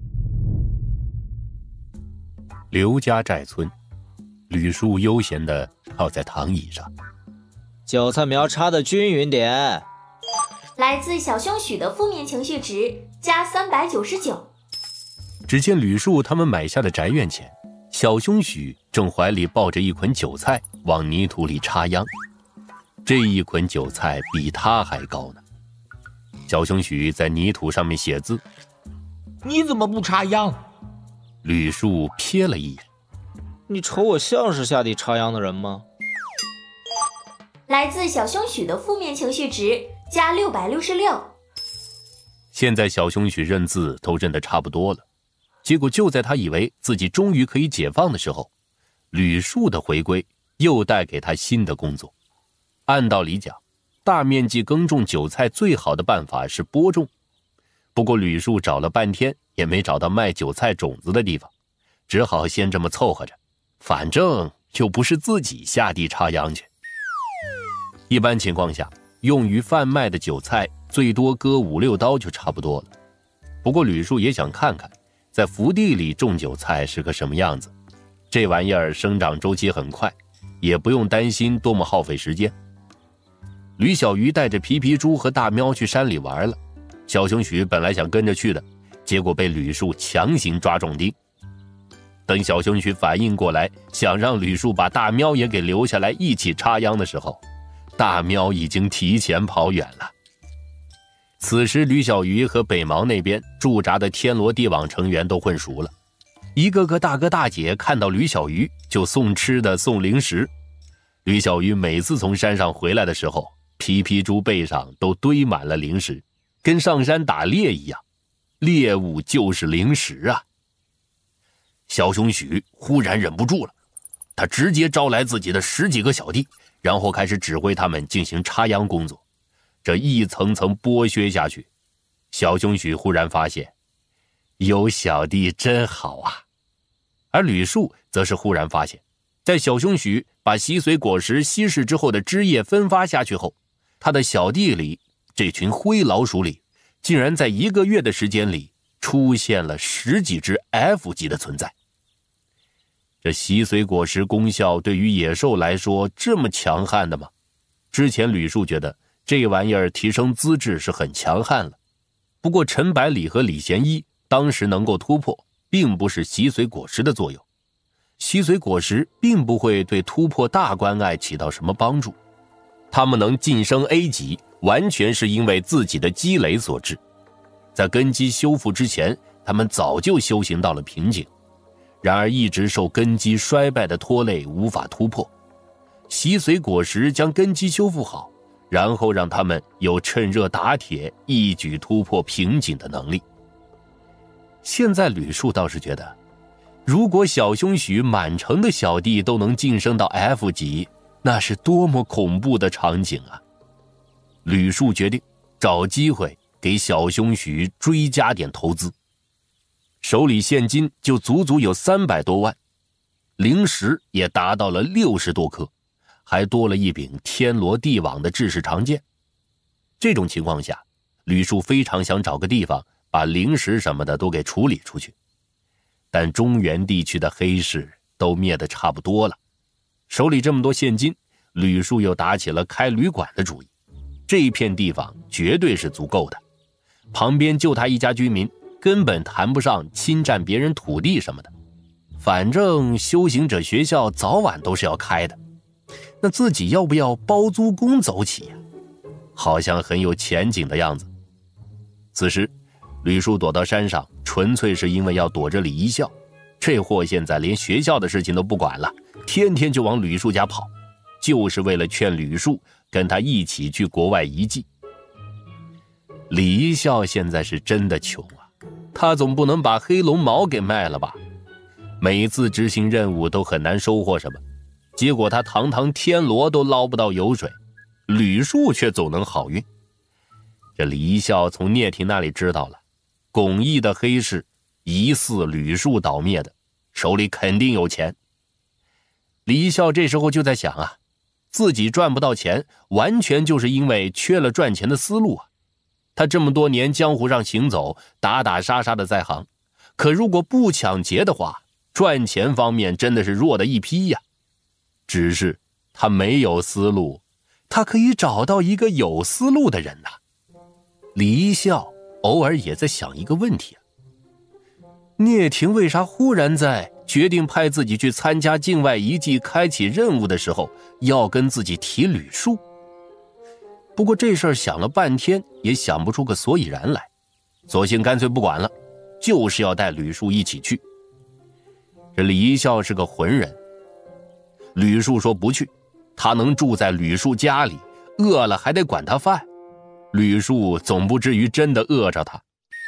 刘家寨村，吕树悠闲地靠在躺椅上， 韭菜苗插的均匀点。 来自小兄许的负面情绪值加399。 只见吕树他们买下的宅院前，小兄许正怀里抱着一捆韭菜往泥土里插秧，这一捆韭菜比他还高呢。小兄许在泥土上面写字： 你怎么不插秧？ 吕树瞥了一眼： 你瞅我像是下地插秧的人吗？ 来自小兄许的负面情绪值加666。 现在小兄许认字都认得差不多了，结果就在他以为自己终于可以解放的时候，吕树的回归又带给他新的工作。按道理讲，大面积耕种韭菜最好的办法是播种，不过吕树找了半天也没找到卖韭菜种子的地方，只好先这么凑合着，反正又不是自己下地插秧去。一般情况下，用于贩卖的韭菜最多割5、6刀就差不多了。不过吕树也想看看在福地里种韭菜是个什么样子，这玩意儿生长周期很快，也不用担心多么耗费时间。吕小鱼带着皮皮猪和大喵去山里玩了，小熊许本来想跟着去的，结果被吕树强行抓壮丁。等小熊许反应过来，想让吕树把大喵也给留下来一起插秧的时候，大喵已经提前跑远了。此时吕小鱼和北毛那边驻扎的天罗地网成员都混熟了，一个个大哥大姐看到吕小鱼就送吃的送零食。吕小鱼每次从山上回来的时候，皮皮猪背上都堆满了零食，跟上山打猎一样，猎物就是零食啊。小熊许忽然忍不住了，他直接招来自己的10几个小弟，然后开始指挥他们进行插秧工作。这一层层剥削下去，小熊许忽然发现有小弟真好啊。而吕树则是忽然发现，在小熊许把吸髓果实稀释之后的汁液分发下去后，他的小弟里这群灰老鼠里竟然在1个月的时间里出现了10几只 F 级的存在。这吸髓果实功效对于野兽来说这么强悍的吗？之前吕树觉得这玩意儿提升资质是很强悍了，不过陈百里和李贤一当时能够突破，并不是吸髓果实的作用。吸髓果实并不会对突破大关隘起到什么帮助，他们能晋升 A 级，完全是因为自己的积累所致。在根基修复之前，他们早就修行到了瓶颈，然而一直受根基衰败的拖累，无法突破。吸髓果实将根基修复好，然后让他们有趁热打铁，一举突破瓶颈的能力。现在吕树倒是觉得，如果小熊许满城的小弟都能晋升到 F 级，那是多么恐怖的场景啊！吕树决定找机会给小兄许追加点投资，手里现金就足足有300多万，零食也达到了60多颗，还多了一柄天罗地网的制式长剑。这种情况下，吕树非常想找个地方把零食什么的都给处理出去，但中原地区的黑市都灭得差不多了，手里这么多现金，吕树又打起了开旅馆的主意。这片地方绝对是足够的，旁边就他一家居民，根本谈不上侵占别人土地什么的。反正修行者学校早晚都是要开的，那自己要不要包租公走起呀？好像很有前景的样子。此时吕树躲到山上，纯粹是因为要躲着李一笑。这货现在连学校的事情都不管了，天天就往吕树家跑，就是为了劝吕树跟他一起去国外遗迹。李一笑现在是真的穷啊，他总不能把黑龙毛给卖了吧？每次执行任务都很难收获什么，结果他堂堂天罗都捞不到油水，吕树却总能好运。这李一笑从聂庭那里知道了，巩义的黑市疑似吕树倒灭的，手里肯定有钱。李一笑这时候就在想啊，自己赚不到钱，完全就是因为缺了赚钱的思路啊。他这么多年江湖上行走，打打杀杀的在行，可如果不抢劫的话，赚钱方面真的是弱的一批呀。只是他没有思路，他可以找到一个有思路的人呐。李一笑偶尔也在想一个问题啊，聂庭为啥忽然在决定派自己去参加境外遗迹开启任务的时候要跟自己提吕树？不过这事儿想了半天也想不出个所以然来，索性干脆不管了，就是要带吕树一起去。这李一笑是个浑人，吕树说不去，他能住在吕树家里，饿了还得管他饭，吕树总不至于真的饿着他。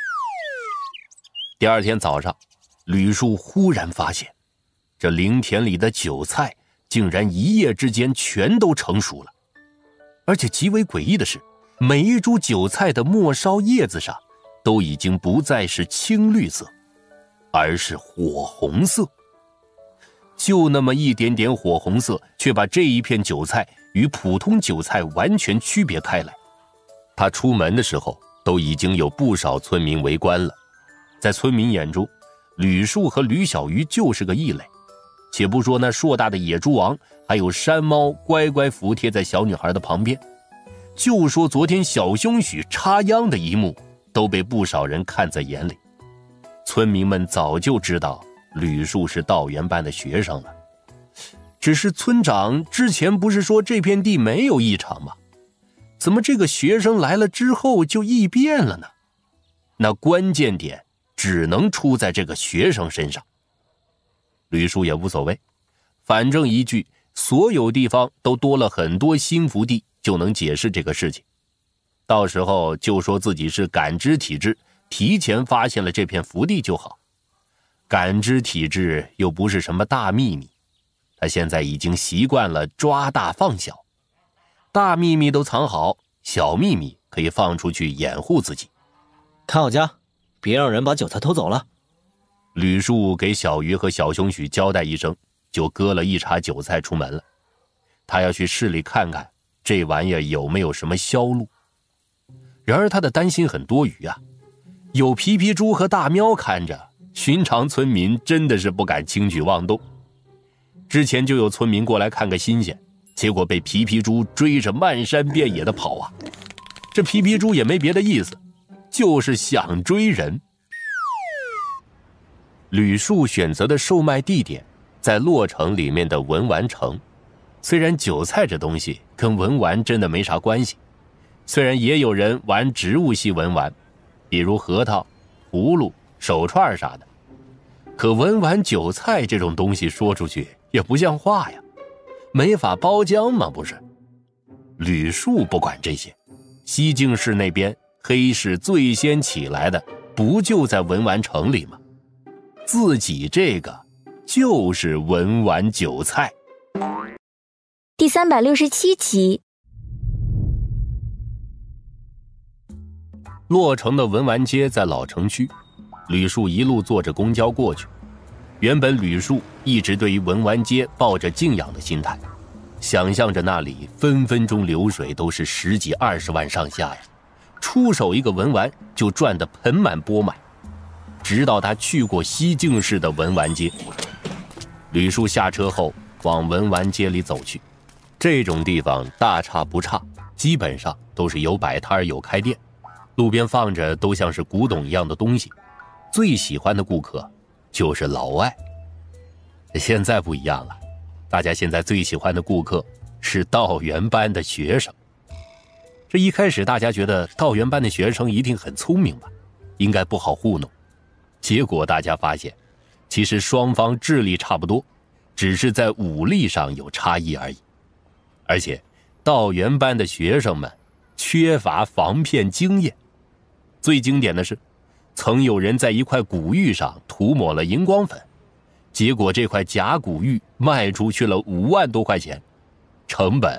第二天早上，吕树忽然发现，这灵田里的韭菜竟然一夜之间全都成熟了，而且极为诡异的是，每一株韭菜的末梢叶子上都已经不再是青绿色，而是火红色。就那么一点点火红色，却把这一片韭菜与普通韭菜完全区别开来。他出门的时候，都已经有不少村民围观了。在村民眼中，吕树和吕小鱼就是个异类。且不说那硕大的野猪王，还有山猫乖乖服贴在小女孩的旁边，就说昨天小兄许插秧的一幕，都被不少人看在眼里。村民们早就知道吕树是道员班的学生了，只是村长之前不是说这片地没有异常吗？怎么这个学生来了之后就异变了呢？那关键点只能出在这个学生身上。吕树也无所谓，反正一句所有地方都多了很多新福地就能解释这个事情，到时候就说自己是感知体质，提前发现了这片福地就好。感知体质又不是什么大秘密，他现在已经习惯了抓大放小，大秘密都藏好，小秘密可以放出去掩护自己。 看好家，别让人把韭菜偷走了。 吕树给小鱼和小兄许交代一声，就割了一茬韭菜出门了。他要去市里看看这玩意儿有没有什么销路。然而他的担心很多余啊，有皮皮猪和大喵看着，寻常村民真的是不敢轻举妄动。之前就有村民过来看个新鲜，结果被皮皮猪追着漫山遍野的跑啊。这皮皮猪也没别的意思，就是想追人。吕树选择的售卖地点在洛城里面的文玩城，虽然韭菜这东西跟文玩真的没啥关系，虽然也有人玩植物系文玩，比如核桃、葫芦、手串啥的，可文玩韭菜这种东西说出去也不像话呀，没法包浆嘛，不是？吕树不管这些，西境市那边黑市最先起来的不就在文玩城里吗？自己这个就是文玩韭菜。 第367集。 落成的文玩街在老城区，吕树一路坐着公交过去。原本吕树一直对于文玩街抱着敬仰的心态，想象着那里分分钟流水都是10几20万上下呀，出手一个文玩就赚得盆满钵满。直到他去过西境市的文玩街，吕树下车后往文玩街里走去。这种地方大差不差，基本上都是有摆摊有开店，路边放着都像是古董一样的东西。最喜欢的顾客就是老外。现在不一样了，大家现在最喜欢的顾客是道员班的学生。这一开始大家觉得道员班的学生一定很聪明吧，应该不好糊弄。结果大家发现，其实双方智力差不多，只是在武力上有差异而已。而且道员班的学生们缺乏防骗经验。最经典的是，曾有人在一块古玉上涂抹了荧光粉，结果这块假古玉卖出去了5万多块钱，成本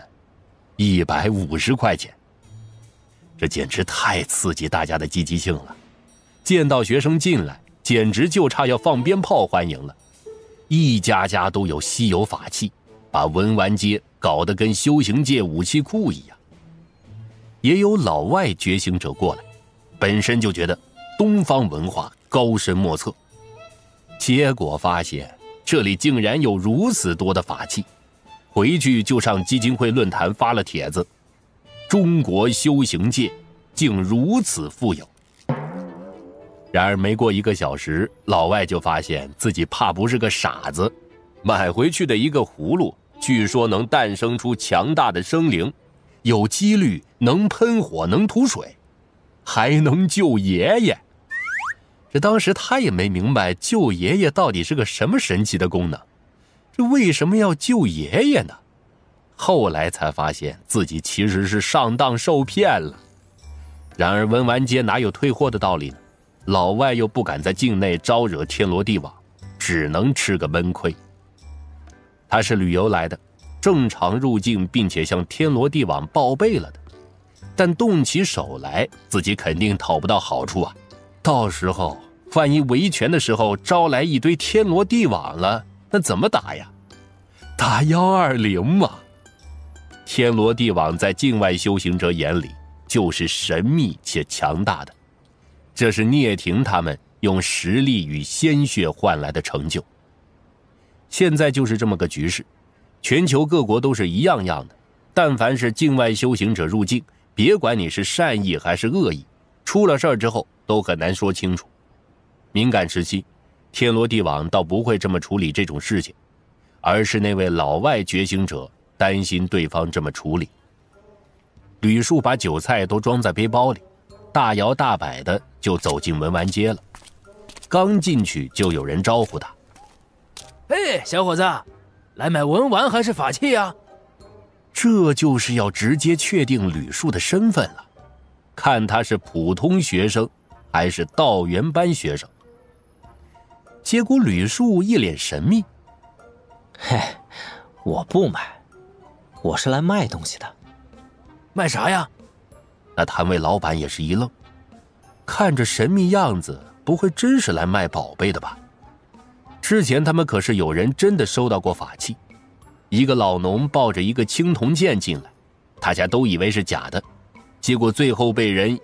150块钱。这简直太刺激大家的积极性了，见到学生进来简直就差要放鞭炮欢迎了。一家家都有稀有法器，把文玩街搞得跟修行界武器库一样。也有老外觉醒者过来，本身就觉得东方文化高深莫测，结果发现这里竟然有如此多的法器，回去就上基金会论坛发了帖子，中国修行界竟如此富有。然而没过1个小时，老外就发现自己怕不是个傻子，买回去的一个葫芦据说能诞生出强大的生灵，有几率能喷火能吐水，还能救爷爷。这当时他也没明白救爷爷到底是个什么神奇的功能，这为什么要救爷爷呢？后来才发现自己其实是上当受骗了。然而文玩街哪有退货的道理呢？老外又不敢在境内招惹天罗地网，只能吃个闷亏。他是旅游来的，正常入境并且向天罗地网报备了的，但动起手来自己肯定讨不到好处啊，到时候万一维权的时候招来一堆天罗地网了，那怎么打呀？打120嘛。天罗地网在境外修行者眼里就是神秘且强大的，这是聂庭他们用实力与鲜血换来的成就。现在就是这么个局势，全球各国都是一样样的，但凡是境外修行者入境，别管你是善意还是恶意，出了事儿之后都很难说清楚。敏感时期，天罗地网倒不会这么处理这种事情，而是那位老外觉醒者担心对方这么处理。吕树把酒菜都装在背包里，大摇大摆的就走进文玩街了。刚进去就有人招呼他：“ 哎，小伙子，来买文玩还是法器呀？” 这就是要直接确定吕树的身份了，看他是普通学生还是道员班学生。结果吕树一脸神秘：“ 嘿，我不买，我是来卖东西的。”“ 卖啥呀？” 那摊位老板也是一愣，看着神秘样子，不会真是来卖宝贝的吧？之前他们可是有人真的收到过法器，一个老农抱着一个青铜剑进来，大家都以为是假的，结果最后被人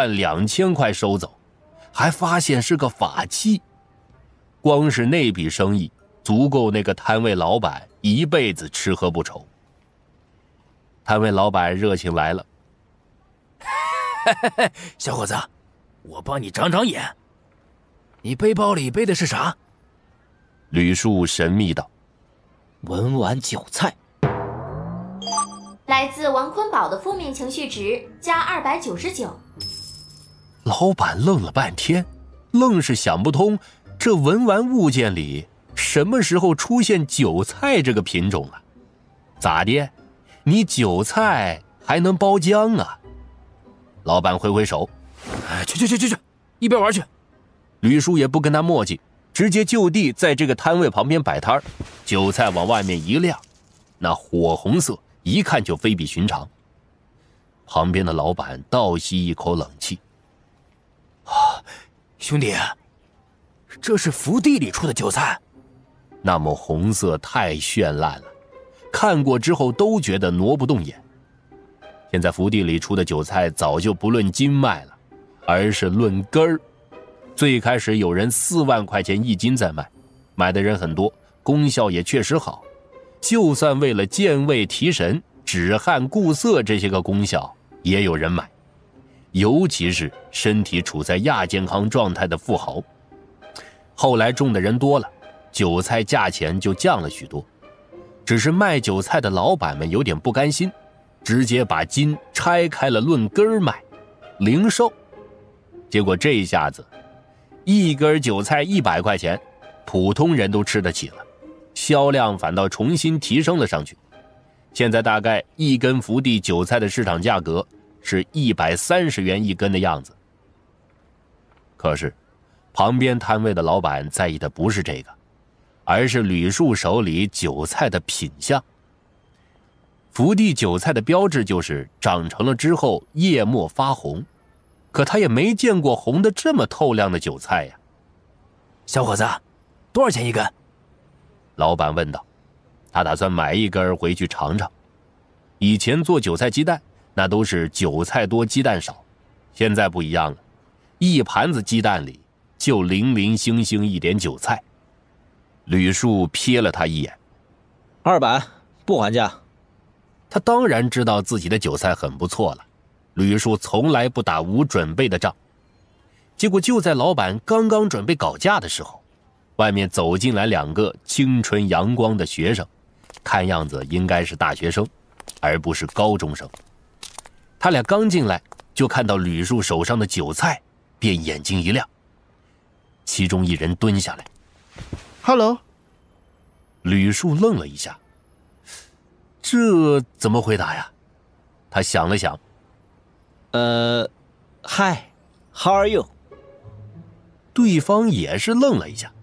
12000块收走，还发现是个法器。光是那笔生意足够那个摊位老板一辈子吃喝不愁。摊位老板热情来了：“ 小伙子，我帮你长长眼。你背包里背的是啥？” 吕树神秘道：“ 文玩韭菜。” 来自王坤宝的负面情绪值加299。 老板愣了半天，愣是想不通这文玩物件里什么时候出现韭菜这个品种了？咋的？你韭菜还能包浆啊？老板挥挥手：“ 去，一边玩去。” 吕树也不跟他磨叽，直接就地在这个摊位旁边摆摊，韭菜往外面一晾，那火红色一看就非比寻常。旁边的老板倒吸一口冷气：“ 兄弟，这是福地里出的韭菜， 那么红色太绚烂了，看过之后都觉得挪不动眼。现在福地里出的韭菜早就不论斤卖了，而是论根儿。最开始有人4万块钱1斤在卖，买的人很多，功效也确实好。就算为了健胃提神、止汗固涩这些个功效，也有人买。尤其是身体处在亚健康状态的富豪。后来种的人多了，韭菜价钱就降了许多。只是卖韭菜的老板们有点不甘心，直接把斤拆开了论根儿卖，零售。结果这一下子，1根韭菜100块钱，普通人都吃得起了，销量反倒重新提升了上去。现在大概1根福地韭菜的市场价格是130元1根的样子。可是旁边摊位的老板在意的不是这个，而是吕树手里韭菜的品相。福地韭菜的标志就是长成了之后叶末发红，可他也没见过红的这么透亮的韭菜呀。 小伙子，多少钱1根？ 老板问道。他打算买1根回去尝尝。以前做韭菜鸡蛋，那都是韭菜多鸡蛋少，现在不一样了，一盘子鸡蛋里就零零星星一点韭菜。吕树瞥了他一眼 ，200，不还价。 他当然知道自己的韭菜很不错了，吕树从来不打无准备的仗。结果就在老板刚刚准备搞价的时候，外面走进来2个青春阳光的学生，看样子应该是大学生，而不是高中生。他俩刚进来，就看到吕树手上的韭菜，便眼睛一亮。其中一人蹲下来 ，Hello。 吕树愣了一下，这怎么回答呀？他想了想 ，Hi，How are you？ 对方也是愣了一下。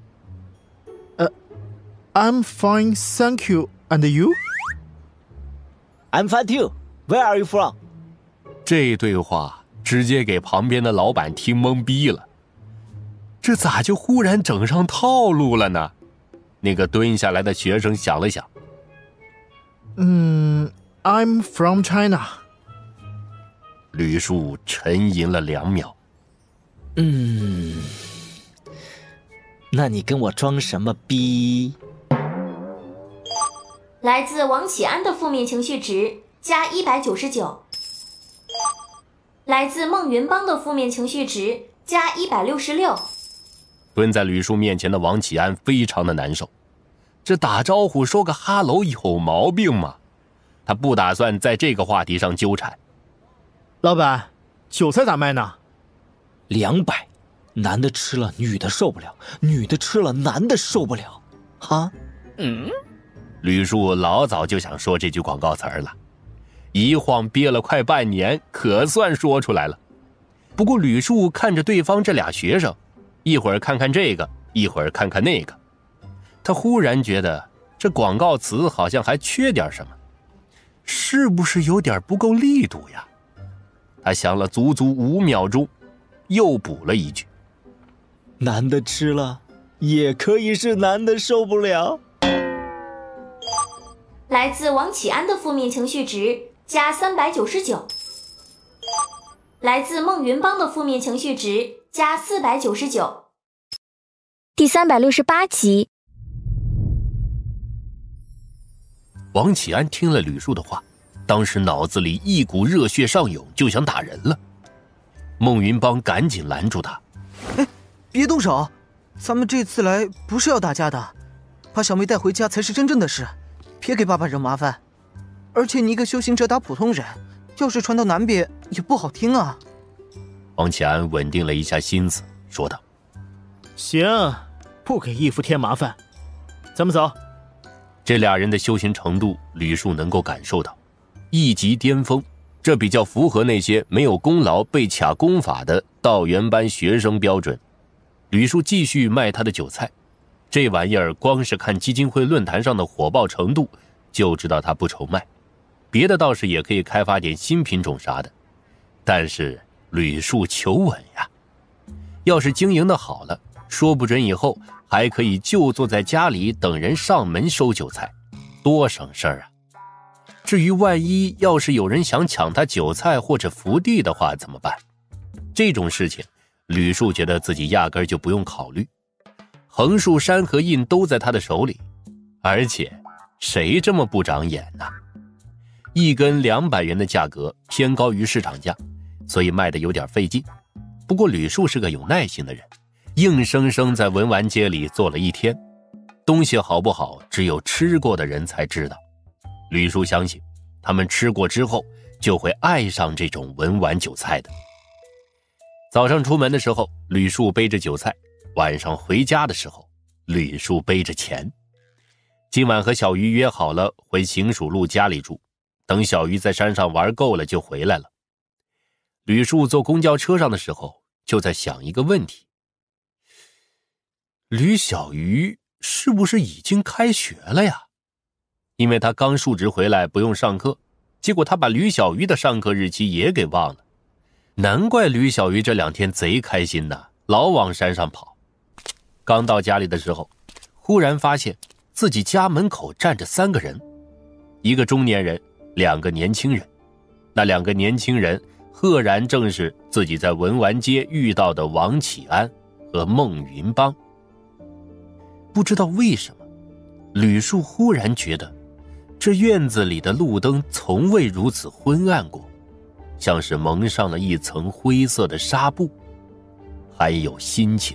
I'm fine, thank you. And you? I'm fine too. Where are you from? 这对话直接给旁边的老板听懵逼了。这咋就忽然整上套路了呢？那个蹲下来的学生想了想。 I'm from China. 吕树沉吟了2秒。 那你跟我装什么逼？ 来自王启安的负面情绪值加199。来自孟云邦的负面情绪值加166。 蹲在吕树面前的王启安非常的难受，这打招呼说个哈喽有毛病吗？他不打算在这个话题上纠缠。 老板，韭菜咋卖呢 ？200，男的吃了女的受不了，女的吃了男的受不了，哈？ 吕树老早就想说这句广告词了，一晃憋了快半年，可算说出来了。不过吕树看着对方这俩学生，一会儿看看这个，一会儿看看那个，他忽然觉得这广告词好像还缺点什么，是不是有点不够力度呀？他想了足足5秒钟，又补了一句： 男的吃了也可以是男的受不了。 来自王启安的负面情绪值加399。来自孟云邦的负面情绪值加499。 第368集。 王启安听了吕树的话，当时脑子里一股热血上涌，就想打人了。孟云邦赶紧拦住他： 别动手，咱们这次来不是要打架的，把小妹带回家才是真正的事，别给爸爸惹麻烦。而且你一个修行者打普通人，要是传到南边也不好听啊。 王启安稳定了一下心思，说道： 行，不给义父添麻烦，咱们走。 这俩人的修行程度，吕树能够感受到一级巅峰，这比较符合那些没有功劳被卡功法的道元班学生标准。吕树继续卖他的韭菜，这玩意儿光是看基金会论坛上的火爆程度就知道他不愁卖，别的倒是也可以开发点新品种啥的，但是吕树求稳呀， 要是经营的好了，说不准以后还可以就坐在家里等人上门收韭菜，多省事儿啊。至于万一要是有人想抢他韭菜或者福地的话怎么办？这种事情吕树觉得自己压根就不用考虑，横竖山河印都在他的手里，而且谁这么不长眼呢？一根200元的价格偏高于市场价，所以卖得有点费劲。不过吕树是个有耐心的人，硬生生在文玩街里做了1天，东西好不好只有吃过的人才知道。吕树相信他们吃过之后就会爱上这种文玩韭菜的。早上出门的时候吕树背着韭菜，晚上回家的时候吕树背着钱。今晚和小鱼约好了回行署路家里住，等小鱼在山上玩够了就回来了。吕树坐公交车上的时候就在想一个问题，吕小鱼是不是已经开学了呀？因为他刚述职回来不用上课，结果他把吕小鱼的上课日期也给忘了。难怪吕小鱼这2天贼开心呢，老往山上跑。刚到家里的时候，忽然发现自己家门口站着3个人，一个中年人，2个年轻人。那2个年轻人赫然正是自己在文玩街遇到的王启安和孟云邦。不知道为什么，吕树忽然觉得这院子里的路灯从未如此昏暗过，像是蒙上了一层灰色的纱布，还有心情。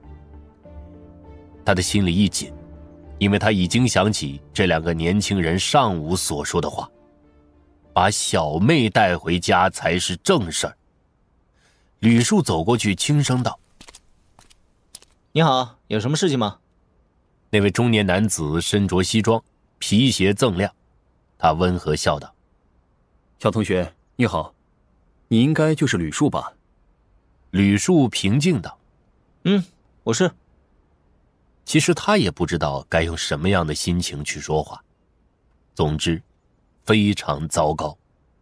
他的心里一紧，因为他已经想起这2个年轻人上午所说的话，把小妹带回家才是正事儿。吕树走过去轻声道： 你好，有什么事情吗？ 那位中年男子身着西装，皮鞋锃亮，他温和笑道： 小同学你好，你应该就是吕树吧？ 吕树平静道： 我是。 其实他也不知道该用什么样的心情去说话，总之非常糟糕。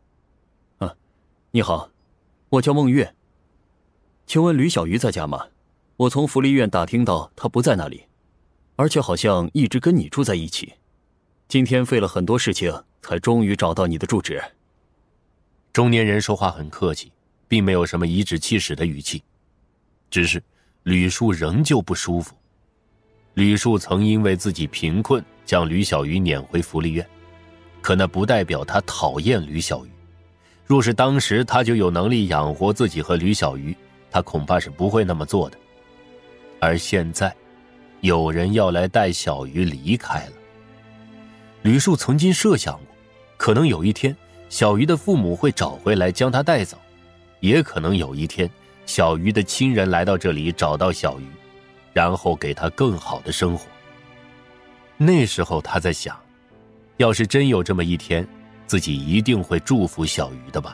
你好，我叫孟月，请问吕小鱼在家吗？我从福利院打听到他不在那里，而且好像一直跟你住在一起。今天费了很多事情才终于找到你的住址。 中年人说话很客气，并没有什么颐指气使的语气，只是吕树仍旧不舒服。吕树曾因为自己贫困将吕小鱼撵回福利院，可那不代表他讨厌吕小鱼。若是当时他就有能力养活自己和吕小鱼，他恐怕是不会那么做的。而现在有人要来带小鱼离开了。吕树曾经设想过，可能有一天小鱼的父母会找回来将他带走，也可能有一天小鱼的亲人来到这里找到小鱼，然后给他更好的生活。那时候他在想，要是真有这么一天，自己一定会祝福小鱼的吧。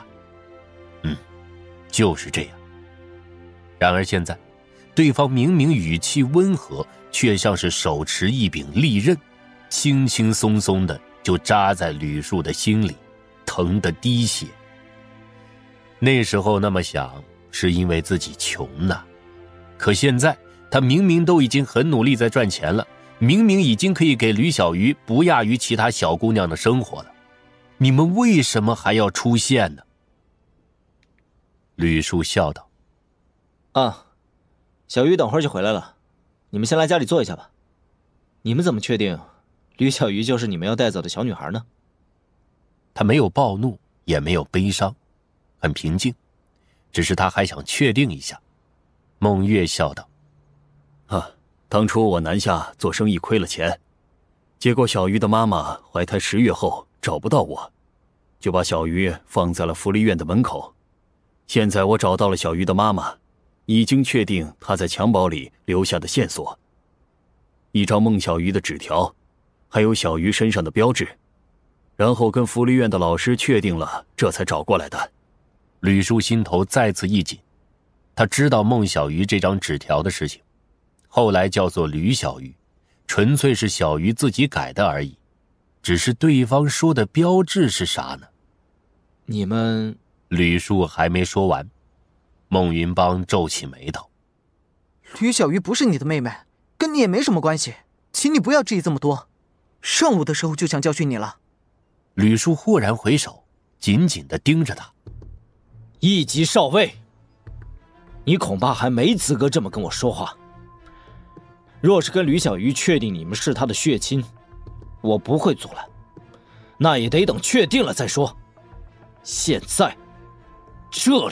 就是这样。然而现在，对方明明语气温和，却像是手持一柄利刃，轻轻松松的就扎在吕树的心里，疼得滴血。那时候那么想，是因为自己穷呐。可现在他明明都已经很努力在赚钱了，明明已经可以给吕小鱼不亚于其他小姑娘的生活了，你们为什么还要出现呢？吕树笑道： 小鱼等会儿就回来了，你们先来家里坐一下吧。你们怎么确定吕小鱼就是你们要带走的小女孩呢？ 他没有暴怒，也没有悲伤，很平静，只是他还想确定一下。孟月笑道： 当初我南下做生意亏了钱，结果小鱼的妈妈怀胎10月后找不到我，就把小鱼放在了福利院的门口。现在我找到了小鱼的妈妈，已经确定她在襁褓里留下的线索，一张孟小鱼的纸条，还有小鱼身上的标志，然后跟福利院的老师确定了，这才找过来的。 吕树心头再次一紧，他知道孟小鱼这张纸条的事情，后来叫做吕小鱼，纯粹是小鱼自己改的而已，只是对方说的标志是啥呢？ 你们…… 吕树还没说完，孟云邦皱起眉头： 吕小鱼不是你的妹妹，跟你也没什么关系，请你不要质疑这么多。上午的时候就想教训你了。 吕树忽然回首，紧紧地盯着他。 一级少尉，你恐怕还没资格这么跟我说话。若是跟吕小鱼确定你们是他的血亲，我不会阻拦，那也得等确定了再说。现在，这里，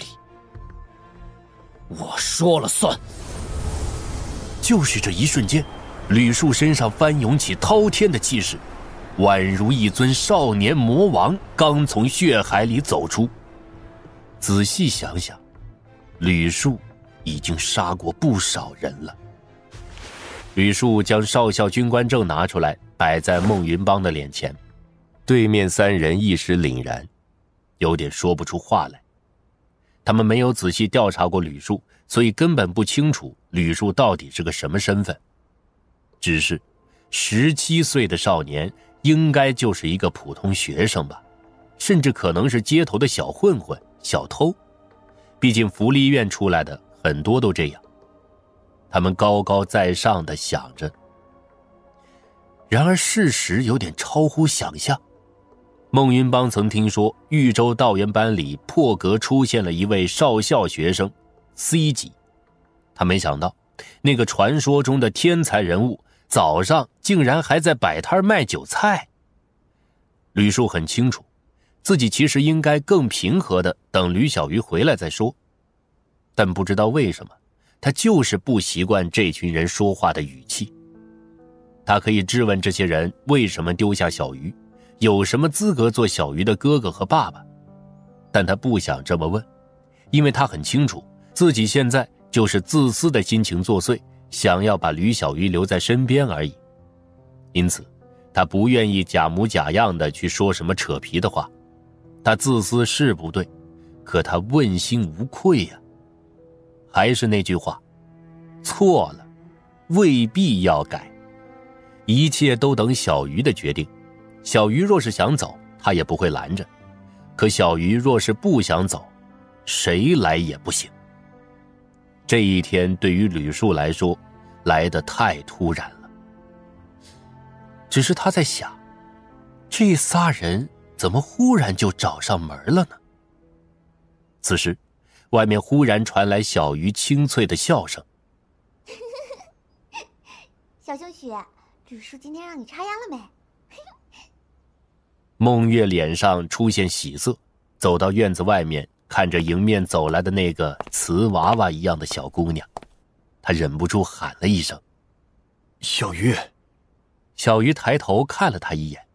我说了算。 就是这一瞬间，吕树身上翻涌起滔天的气势，宛如一尊少年魔王刚从血海里走出。仔细想想，吕树已经杀过不少人了。吕树将少校军官证拿出来，摆在孟云邦的脸前。对面三人一时凛然，有点说不出话来。他们没有仔细调查过吕树，所以根本不清楚吕树到底是个什么身份。只是17岁的少年应该就是一个普通学生吧，甚至可能是街头的小混混、小偷。毕竟福利院出来的很多都这样。他们高高在上地想着，然而事实有点超乎想象。孟云邦曾听说豫州道员班里破格出现了一位少校学生 C 级，他没想到那个传说中的天才人物早上竟然还在摆摊卖韭菜。吕树很清楚自己其实应该更平和地等吕小鱼回来再说，但不知道为什么他就是不习惯这群人说话的语气。他可以质问这些人为什么丢下小鱼，有什么资格做小鱼的哥哥和爸爸，但他不想这么问，因为他很清楚自己现在就是自私的心情作祟，想要把吕小鱼留在身边而已。因此他不愿意假模假样的去说什么扯皮的话。他自私是不对，可他问心无愧呀。还是那句话，错了未必要改，一切都等小鱼的决定。小鱼若是想走，他也不会拦着，可小鱼若是不想走，谁来也不行。这一天对于吕树来说来得太突然了。只是他在想，这仨人怎么忽然就找上门了呢？此时外面忽然传来小鱼清脆的笑声。 小熊许，吕叔今天让你插秧了没？ 孟月脸上出现喜色，走到院子外面，看着迎面走来的那个瓷娃娃一样的小姑娘，她忍不住喊了一声： 小鱼。 小鱼抬头看了她一眼。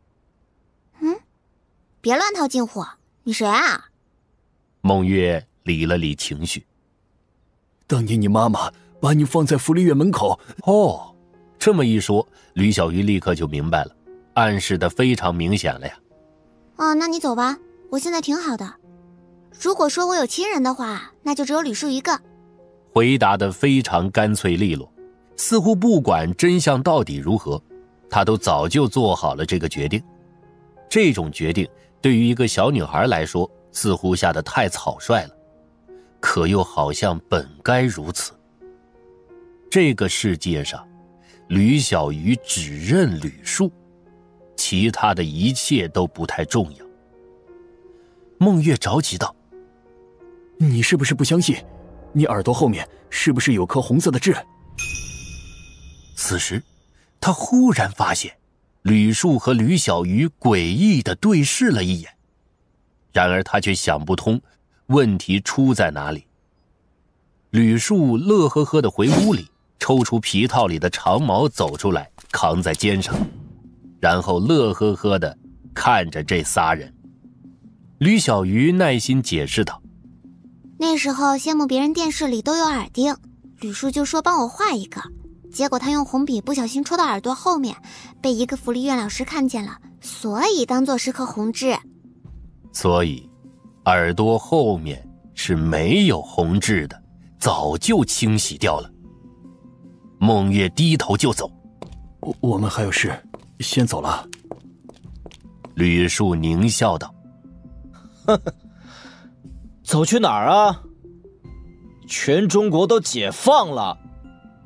别乱套近乎，你谁啊？ 孟月理了理情绪。 当年你妈妈把你放在福利院门口。 哦，这么一说，吕小鱼立刻就明白了，暗示得非常明显了呀。 哦，那你走吧，我现在挺好的。如果说我有亲人的话，那就只有吕树一个。 回答得非常干脆利落，似乎不管真相到底如何，他都早就做好了这个决定。这种决定对于一个小女孩来说，似乎下得太草率了，可又好像本该如此。这个世界上，吕小鱼只认吕树，其他的一切都不太重要。孟月着急道： 你是不是不相信？你耳朵后面是不是有颗红色的痣？ 此时他忽然发现吕树和吕小鱼诡异地对视了一眼，然而他却想不通问题出在哪里。吕树乐呵呵地回屋里，抽出皮套里的长矛走出来，扛在肩上，然后乐呵呵地看着这仨人。吕小鱼耐心解释道： 那时候羡慕别人电视里都有耳钉，吕树就说帮我画一个，结果他用红笔不小心戳到耳朵后面，被一个福利院老师看见了，所以当作是颗红痣。 所以耳朵后面是没有红痣的，早就清洗掉了。孟月低头就走。 我们还有事，先走了。 吕树狞笑道： 呵呵，走去哪儿啊？全中国都解放了，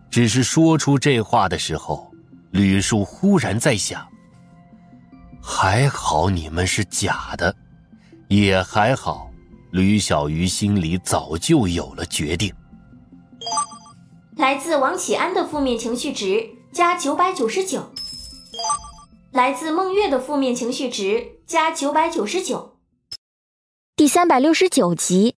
只是说出这话的时候，吕树忽然在想，还好你们是假的，也还好吕小鱼心里早就有了决定。 来自王启安的负面情绪值加999，来自孟月的负面情绪值加999。 第369集。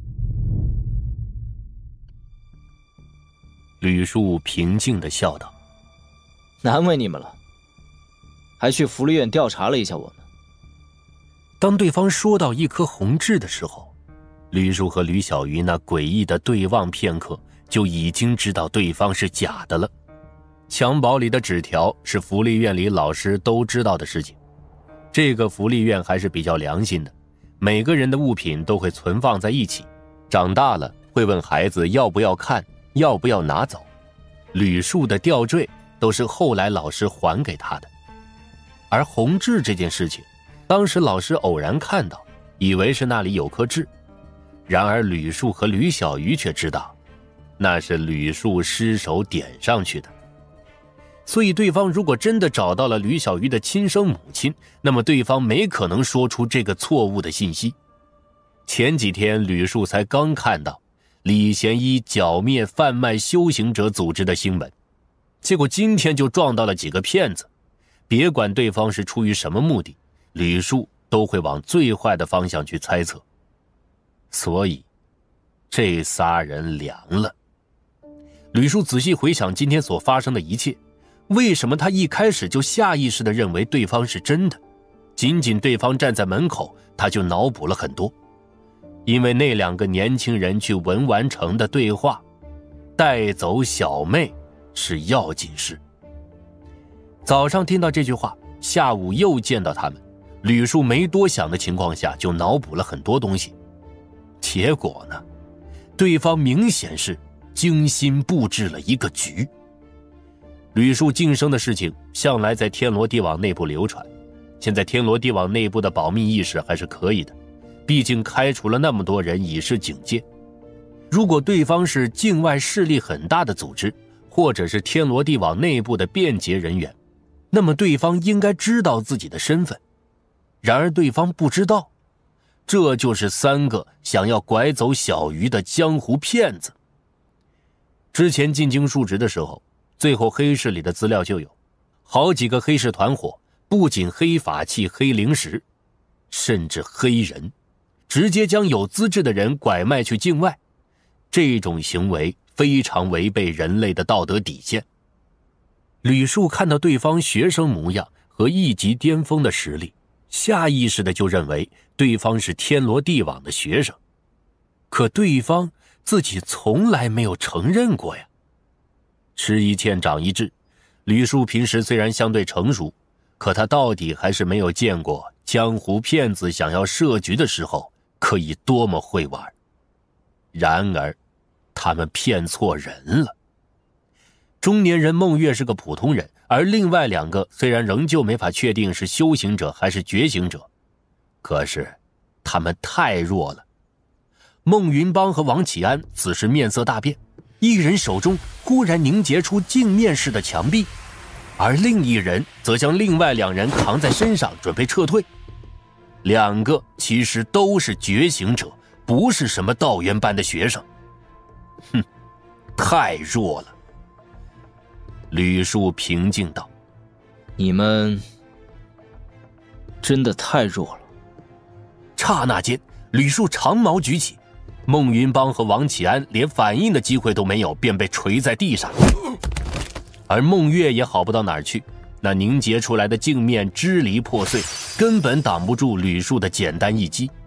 吕树平静地笑道： 难为你们了，还去福利院调查了一下我们。 当对方说到一颗红痣的时候，吕树和吕小鱼那诡异的对望片刻，就已经知道对方是假的了。襁褓里的纸条是福利院里老师都知道的事情，这个福利院还是比较良心的，每个人的物品都会存放在一起，长大了会问孩子要不要看，要不要拿走。吕树的吊坠都是后来老师还给他的。而红痣这件事情，当时老师偶然看到，以为是那里有颗痣，然而吕树和吕小鱼却知道，那是吕树失手点上去的。所以对方如果真的找到了吕小鱼的亲生母亲，那么对方没可能说出这个错误的信息。前几天吕树才刚看到李贤一剿灭贩卖修行者组织的新闻，结果今天就撞到了几个骗子。别管对方是出于什么目的，吕树都会往最坏的方向去猜测。所以这仨人凉了。吕树仔细回想今天所发生的一切，为什么他一开始就下意识地认为对方是真的？仅仅对方站在门口，他就脑补了很多。因为那2个年轻人去文玩城的对话，带走小妹是要紧事。早上听到这句话，下午又见到他们，吕树没多想的情况下就脑补了很多东西。结果呢，对方明显是精心布置了一个局。吕树晋升的事情向来在天罗地网内部流传，现在天罗地网内部的保密意识还是可以的，毕竟开除了那么多人以示警戒。如果对方是境外势力很大的组织，或者是天罗地网内部的便捷人员，那么对方应该知道自己的身份。然而对方不知道，这就是3个想要拐走小鱼的江湖骗子。之前进京述职的时候，最后黑市里的资料就有好几个黑市团伙，不仅黑法器、黑灵石，甚至黑人，直接将有资质的人拐卖去境外。这种行为非常违背人类的道德底线。吕树看到对方学生模样和一级巅峰的实力，下意识的就认为对方是天罗地网的学生，可对方自己从来没有承认过呀。吃一堑长一智，吕树平时虽然相对成熟，可他到底还是没有见过江湖骗子想要设局的时候可以多么会玩。然而他们骗错人了。中年人孟月是个普通人，而另外2个虽然仍旧没法确定是修行者还是觉醒者，可是他们太弱了。孟云邦和王启安此时面色大变，一人手中忽然凝结出镜面式的墙壁，而另一人则将另外2人扛在身上准备撤退。2个其实都是觉醒者，不是什么道元班的学生。哼，太弱了。吕树平静道： 你们真的太弱了。 刹那间，吕树长矛举起，孟云邦和王启安连反应的机会都没有，便被锤在地上。而孟月也好不到哪儿去，那凝结出来的镜面支离破碎，根本挡不住吕树的简单一击。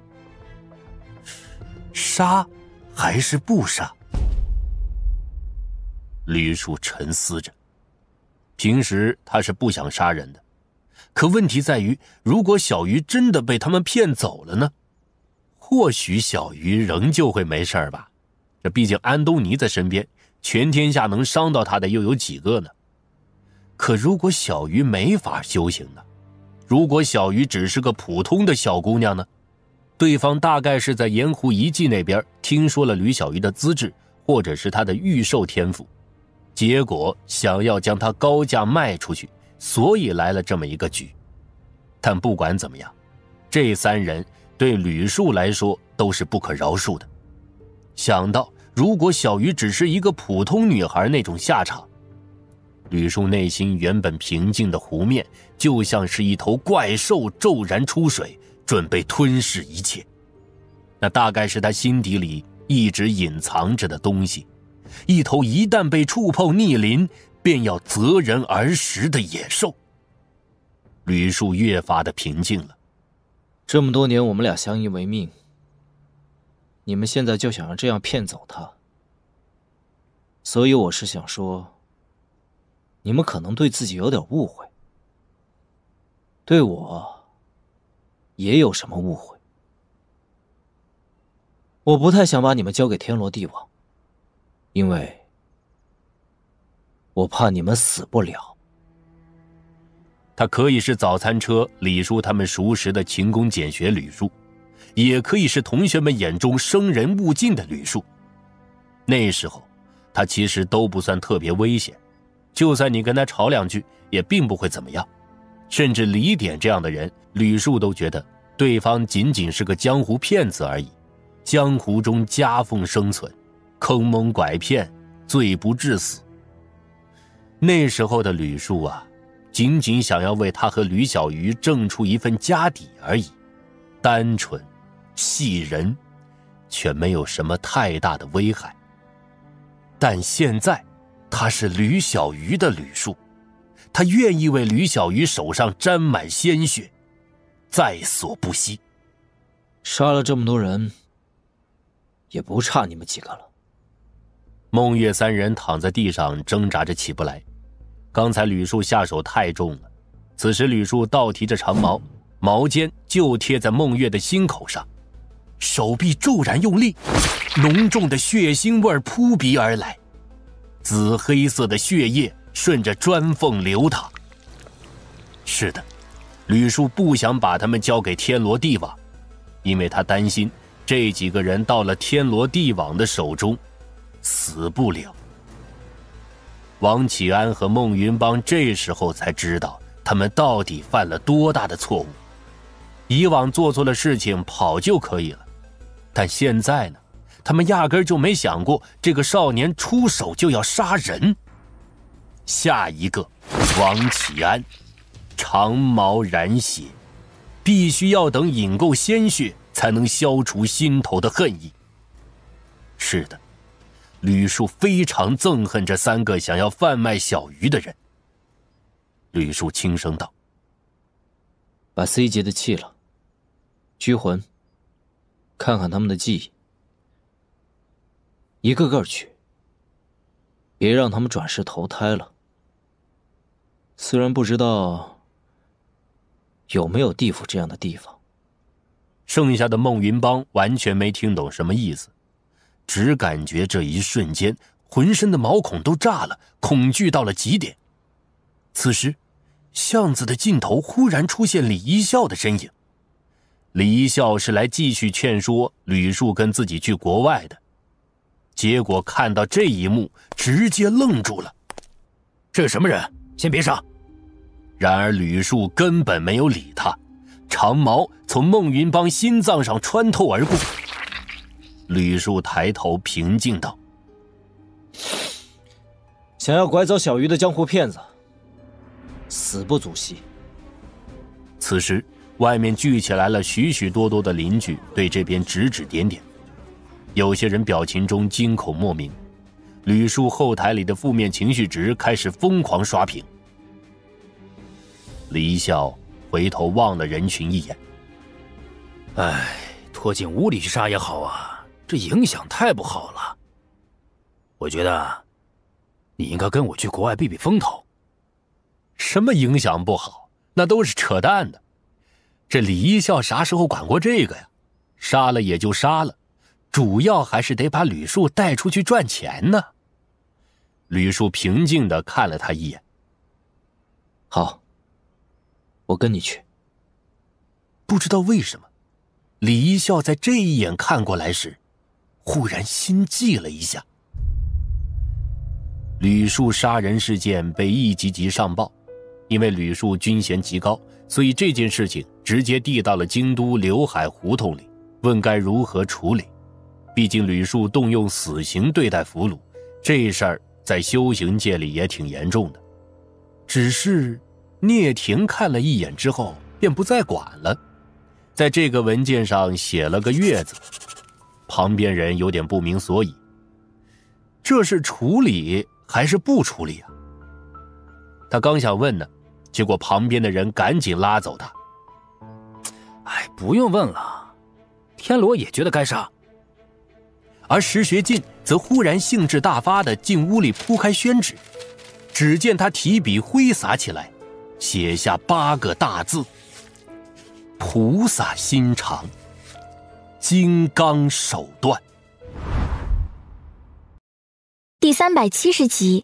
杀还是不杀？吕树沉思着。平时他是不想杀人的，可问题在于，如果小鱼真的被他们骗走了呢？或许小鱼仍旧会没事吧，这毕竟安东尼在身边，全天下能伤到他的又有几个呢？可如果小鱼没法修行呢？如果小鱼只是个普通的小姑娘呢？对方大概是在盐湖遗迹那边听说了吕小鱼的资质，或者是她的御兽天赋。 结果想要将他高价卖出去，所以来了这么一个局。但不管怎么样，这三人对吕树来说都是不可饶恕的。想到如果小鱼只是一个普通女孩那种下场，吕树内心原本平静的湖面就像是一头怪兽骤然出水，准备吞噬一切。那大概是他心底里一直隐藏着的东西，一头一旦被触碰逆鳞便要择人而食的野兽。吕树越发的平静了。 这么多年我们俩相依为命，你们现在就想要这样骗走他，所以我是想说，你们可能对自己有点误会，对我也有什么误会。我不太想把你们交给天罗地网，因为我怕你们死不了。 他可以是早餐车李叔他们熟识的勤工俭学吕树，也可以是同学们眼中生人勿近的吕树。那时候他其实都不算特别危险，就算你跟他吵两句也并不会怎么样。甚至李典这样的人，吕树都觉得对方仅仅是个江湖骗子而已，江湖中夹缝生存，坑蒙拐骗，罪不至死。那时候的吕树啊，仅仅想要为他和吕小鱼挣出一份家底而已，单纯细人，却没有什么太大的危害。但现在他是吕小鱼的吕树，他愿意为吕小鱼手上沾满鲜血，在所不惜。 杀了这么多人，也不差你们几个了。 孟月三人躺在地上挣扎着起不来，刚才吕树下手太重了，此时吕树倒提着长矛，矛尖就贴在孟月的心口上，手臂骤然用力，浓重的血腥味扑鼻而来，紫黑色的血液顺着砖缝流淌。是的，吕树不想把他们交给天罗地网，因为他担心这几个人到了天罗地网的手中死不了。王启安和孟云邦这时候才知道他们到底犯了多大的错误。以往做错了事情跑就可以了，但现在呢，他们压根就没想过这个少年出手就要杀人。下一个王启安，长矛染血，必须要等饮够鲜血才能消除心头的恨意。是的，吕树非常憎恨这三个想要贩卖小鱼的人。吕树轻声道： 把 C 级的弃了，拘魂，看看他们的记忆，一个个去，别让他们转世投胎了。虽然不知道有没有地府这样的地方。 剩下的孟云邦完全没听懂什么意思，只感觉这一瞬间浑身的毛孔都炸了，恐惧到了极点。此时巷子的尽头忽然出现李一笑的身影。李一笑是来继续劝说吕树跟自己去国外的，结果看到这一幕直接愣住了。 这是什么人？先别上。 然而吕树根本没有理他，长矛从孟云邦心脏上穿透而过。吕树抬头平静道： 想要拐走小鱼的江湖骗子，死不足惜。 此时外面聚起来了许许多多的邻居，对这边指指点点，有些人表情中惊恐莫名。吕树后台里的负面情绪值开始疯狂刷屏。李一笑回头望了人群一眼， 哎，拖进屋里去杀也好啊，这影响太不好了。我觉得你应该跟我去国外避避风头。 什么影响不好？那都是扯淡的。这李一笑啥时候管过这个呀？杀了也就杀了，主要还是得把吕树带出去赚钱呢。吕树平静地看了他一眼。 好，我跟你去。 不知道为什么，李一笑在这一眼看过来时，忽然心悸了一下。 吕树杀人事件被一级级上报，因为吕树军衔极高，所以这件事情直接递到了京都刘海胡同里，问该如何处理。毕竟吕树动用死刑对待俘虏，这事儿在修行界里也挺严重的。只是聂庭看了一眼之后便不再管了，在这个文件上写了个月字。旁边人有点不明所以，这是处理还是不处理啊？他刚想问呢，结果旁边的人赶紧拉走他。 不用问了，天罗也觉得该杀。 而石学进则忽然兴致大发地进屋里铺开宣纸，只见他提笔挥洒起来，写下8个大字：菩萨心肠，金刚手段。 第370集。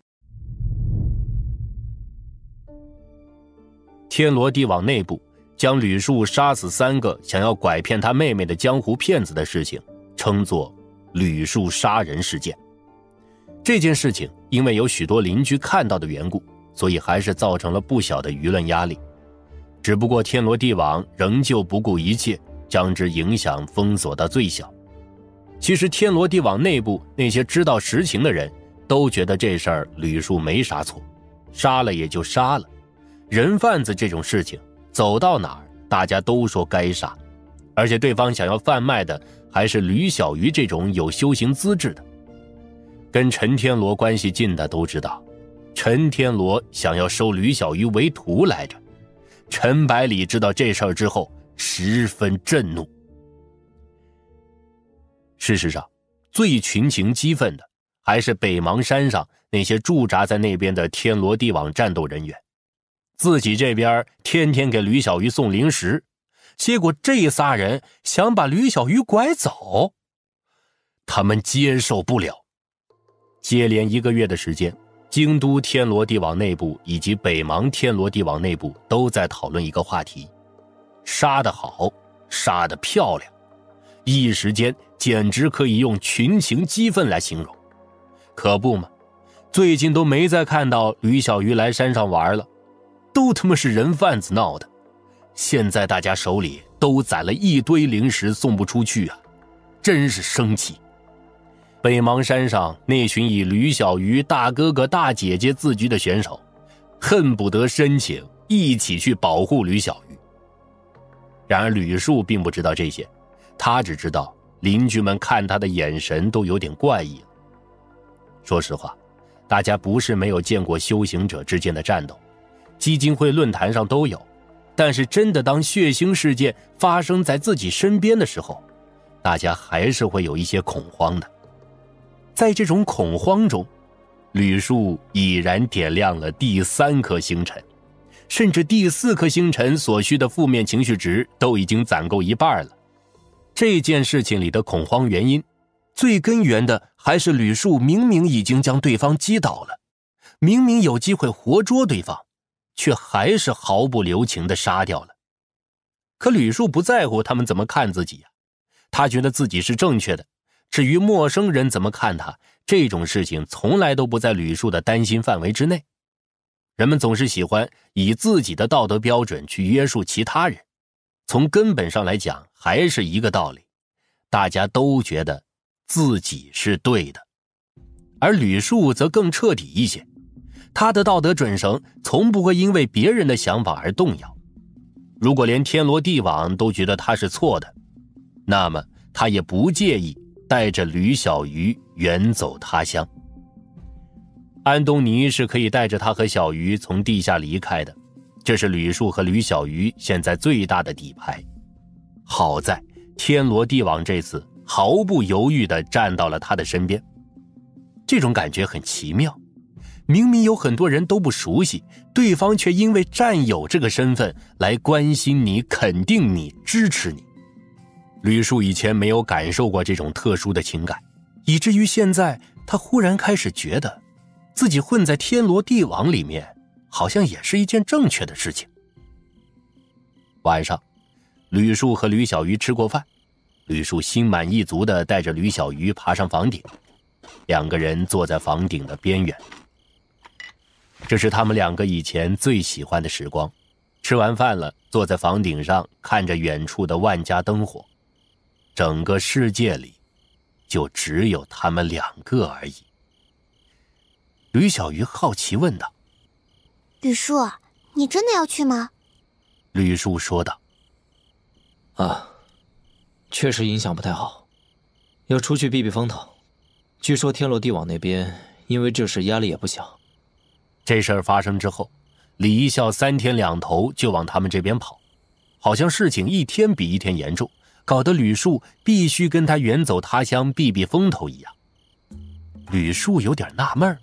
天罗地网内部将吕树杀死3个想要拐骗他妹妹的江湖骗子的事情称作吕树杀人事件。这件事情因为有许多邻居看到的缘故，所以还是造成了不小的舆论压力。只不过天罗地网仍旧不顾一切，将之影响封锁到最小。其实天罗地网内部那些知道实情的人都觉得这事儿吕树没啥错，杀了也就杀了。人贩子这种事情走到哪儿大家都说该杀，而且对方想要贩卖的还是吕小鱼这种有修行资质的。跟陈天罗关系近的都知道，陈天罗想要收吕小鱼为徒来着。陈百里知道这事儿之后十分震怒。事实上，最群情激愤的还是北邙山上那些驻扎在那边的天罗地网战斗人员。自己这边天天给吕小鱼送零食，结果这仨人想把吕小鱼拐走，他们接受不了。接连1个月的时间，京都天罗地网内部以及北邙天罗地网内部都在讨论一个话题：杀得好，杀得漂亮。一时间简直可以用群情激愤来形容。可不嘛，最近都没再看到吕小鱼来山上玩了，都他妈是人贩子闹的。现在大家手里都攒了一堆零食送不出去啊，真是生气。北邙山上那群以吕小鱼大哥哥大姐姐自居的选手，恨不得申请一起去保护吕小鱼。然而吕树并不知道这些，他只知道邻居们看他的眼神都有点怪异了。说实话，大家不是没有见过修行者之间的战斗，基金会论坛上都有，但是真的当血腥事件发生在自己身边的时候，大家还是会有一些恐慌的。在这种恐慌中，吕树已然点亮了第3颗星辰，甚至第4颗星辰所需的负面情绪值都已经攒够一半了。这件事情里的恐慌原因，最根源的还是吕树明明已经将对方击倒了，明明有机会活捉对方，却还是毫不留情地杀掉了。可吕树不在乎他们怎么看自己呀，他觉得自己是正确的。至于陌生人怎么看他，这种事情从来都不在吕树的担心范围之内。人们总是喜欢以自己的道德标准去约束其他人，从根本上来讲还是一个道理，大家都觉得自己是对的。而吕树则更彻底一些，他的道德准绳从不会因为别人的想法而动摇。如果连天罗地网都觉得他是错的，那么他也不介意带着吕小鱼远走他乡。安东尼是可以带着他和小鱼从地下离开的，这是吕树和吕小鱼现在最大的底牌。好在天罗地网这次毫不犹豫地站到了他的身边，这种感觉很奇妙。明明有很多人都不熟悉，对方却因为战友这个身份来关心你、肯定你、支持你。吕树以前没有感受过这种特殊的情感，以至于现在他忽然开始觉得自己混在天罗地网里面好像也是一件正确的事情。晚上，吕树和吕小鱼吃过饭，吕树心满意足地带着吕小鱼爬上房顶，2个人坐在房顶的边缘， 这是他们两个以前最喜欢的时光。吃完饭了，坐在房顶上看着远处的万家灯火，整个世界里就只有他们两个而已。吕小鱼好奇问道： 吕树，你真的要去吗？ 吕树说道： 确实影响不太好，要出去避避风头。据说天罗地网那边因为这事压力也不小。 这事儿发生之后，李一笑3天2头就往他们这边跑，好像事情一天比一天严重，搞得吕树必须跟他远走他乡避避风头一样。吕树有点纳闷，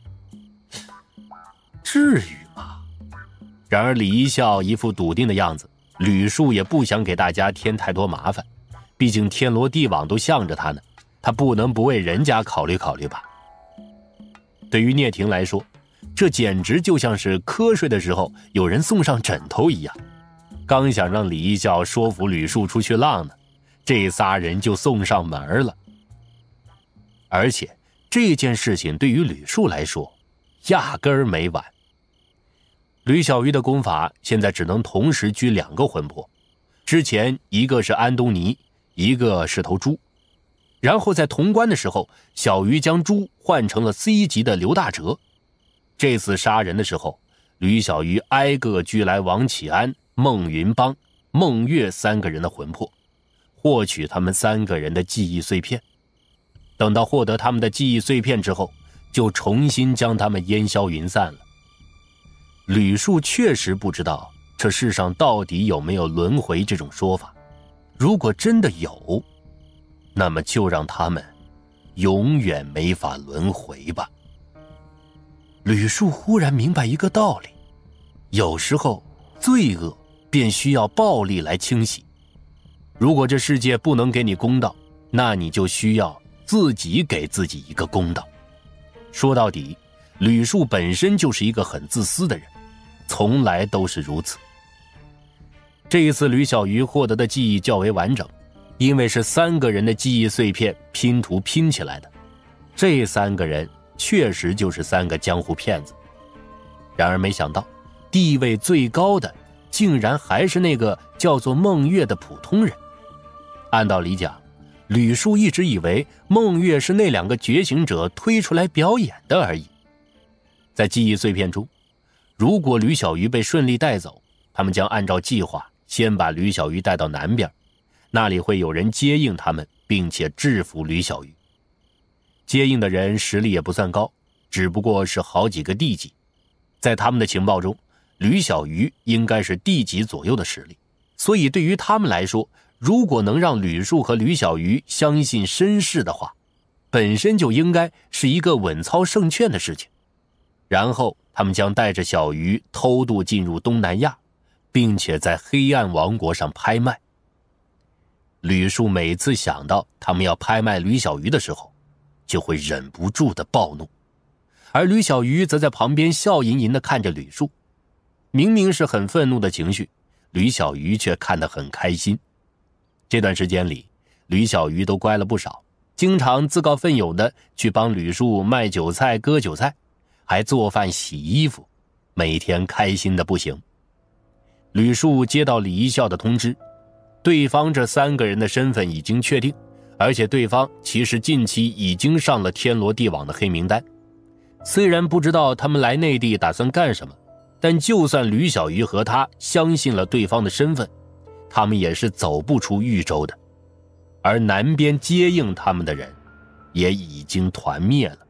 至于吗？然而李一笑一副笃定的样子，吕树也不想给大家添太多麻烦，毕竟天罗地网都向着他呢，他不能不为人家考虑考虑吧。对于聂婷来说，这简直就像是瞌睡的时候有人送上枕头一样。刚想让李一笑说服吕树出去浪呢，这仨人就送上门了。而且这件事情对于吕树来说压根儿没完。吕小鱼的功法现在只能同时拘2个魂魄，之前一个是安东尼，一个是头猪。然后在潼关的时候，小鱼将猪换成了 C 级的刘大哲。这次杀人的时候，吕小鱼挨个拘来王启安、孟云邦、孟月3个人的魂魄，获取他们3个人的记忆碎片。等到获得他们的记忆碎片之后，就重新将他们烟消云散了。吕树确实不知道这世上到底有没有轮回这种说法，如果真的有，那么就让他们永远没法轮回吧。吕树忽然明白一个道理，有时候罪恶便需要暴力来清洗。如果这世界不能给你公道，那你就需要自己给自己一个公道。说到底，吕树本身就是一个很自私的人，从来都是如此。这一次吕小鱼获得的记忆较为完整，因为是3个人的记忆碎片拼图拼起来的。这3个人确实就是3个江湖骗子。然而没想到，地位最高的竟然还是那个叫做孟月的普通人。按道理讲，吕树一直以为孟月是那2个觉醒者推出来表演的而已。在记忆碎片中，如果吕小鱼被顺利带走，他们将按照计划先把吕小鱼带到南边，那里会有人接应他们，并且制服吕小鱼。接应的人实力也不算高，只不过是好几个地级。在他们的情报中，吕小鱼应该是地级左右的实力，所以对于他们来说，如果能让吕树和吕小鱼相信身世的话，本身就应该是一个稳操胜券的事情。然后他们将带着小鱼偷渡进入东南亚，并且在黑暗王国上拍卖。吕树每次想到他们要拍卖吕小鱼的时候，就会忍不住的暴怒，而吕小鱼则在旁边笑吟吟地看着吕树。明明是很愤怒的情绪，吕小鱼却看得很开心。这段时间里，吕小鱼都乖了不少，经常自告奋勇地去帮吕树卖韭菜割韭菜，还做饭洗衣服，每天开心的不行。吕树接到李一笑的通知，对方这3个人的身份已经确定，而且对方其实近期已经上了天罗地网的黑名单。虽然不知道他们来内地打算干什么，但就算吕小鱼和他相信了对方的身份，他们也是走不出豫州的。而南边接应他们的人也已经团灭了。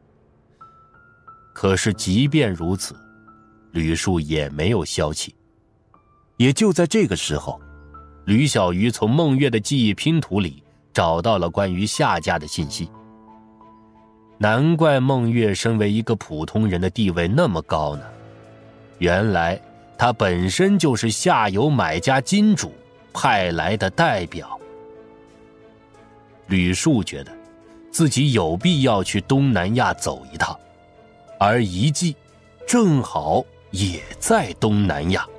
可是即便如此，吕树也没有消气。也就在这个时候，吕小鱼从孟月的记忆拼图里找到了关于夏家的信息。难怪孟月身为一个普通人的地位那么高呢，原来他本身就是夏有买家金主派来的代表。吕树觉得自己有必要去东南亚走一趟，而遗迹正好也在东南亚。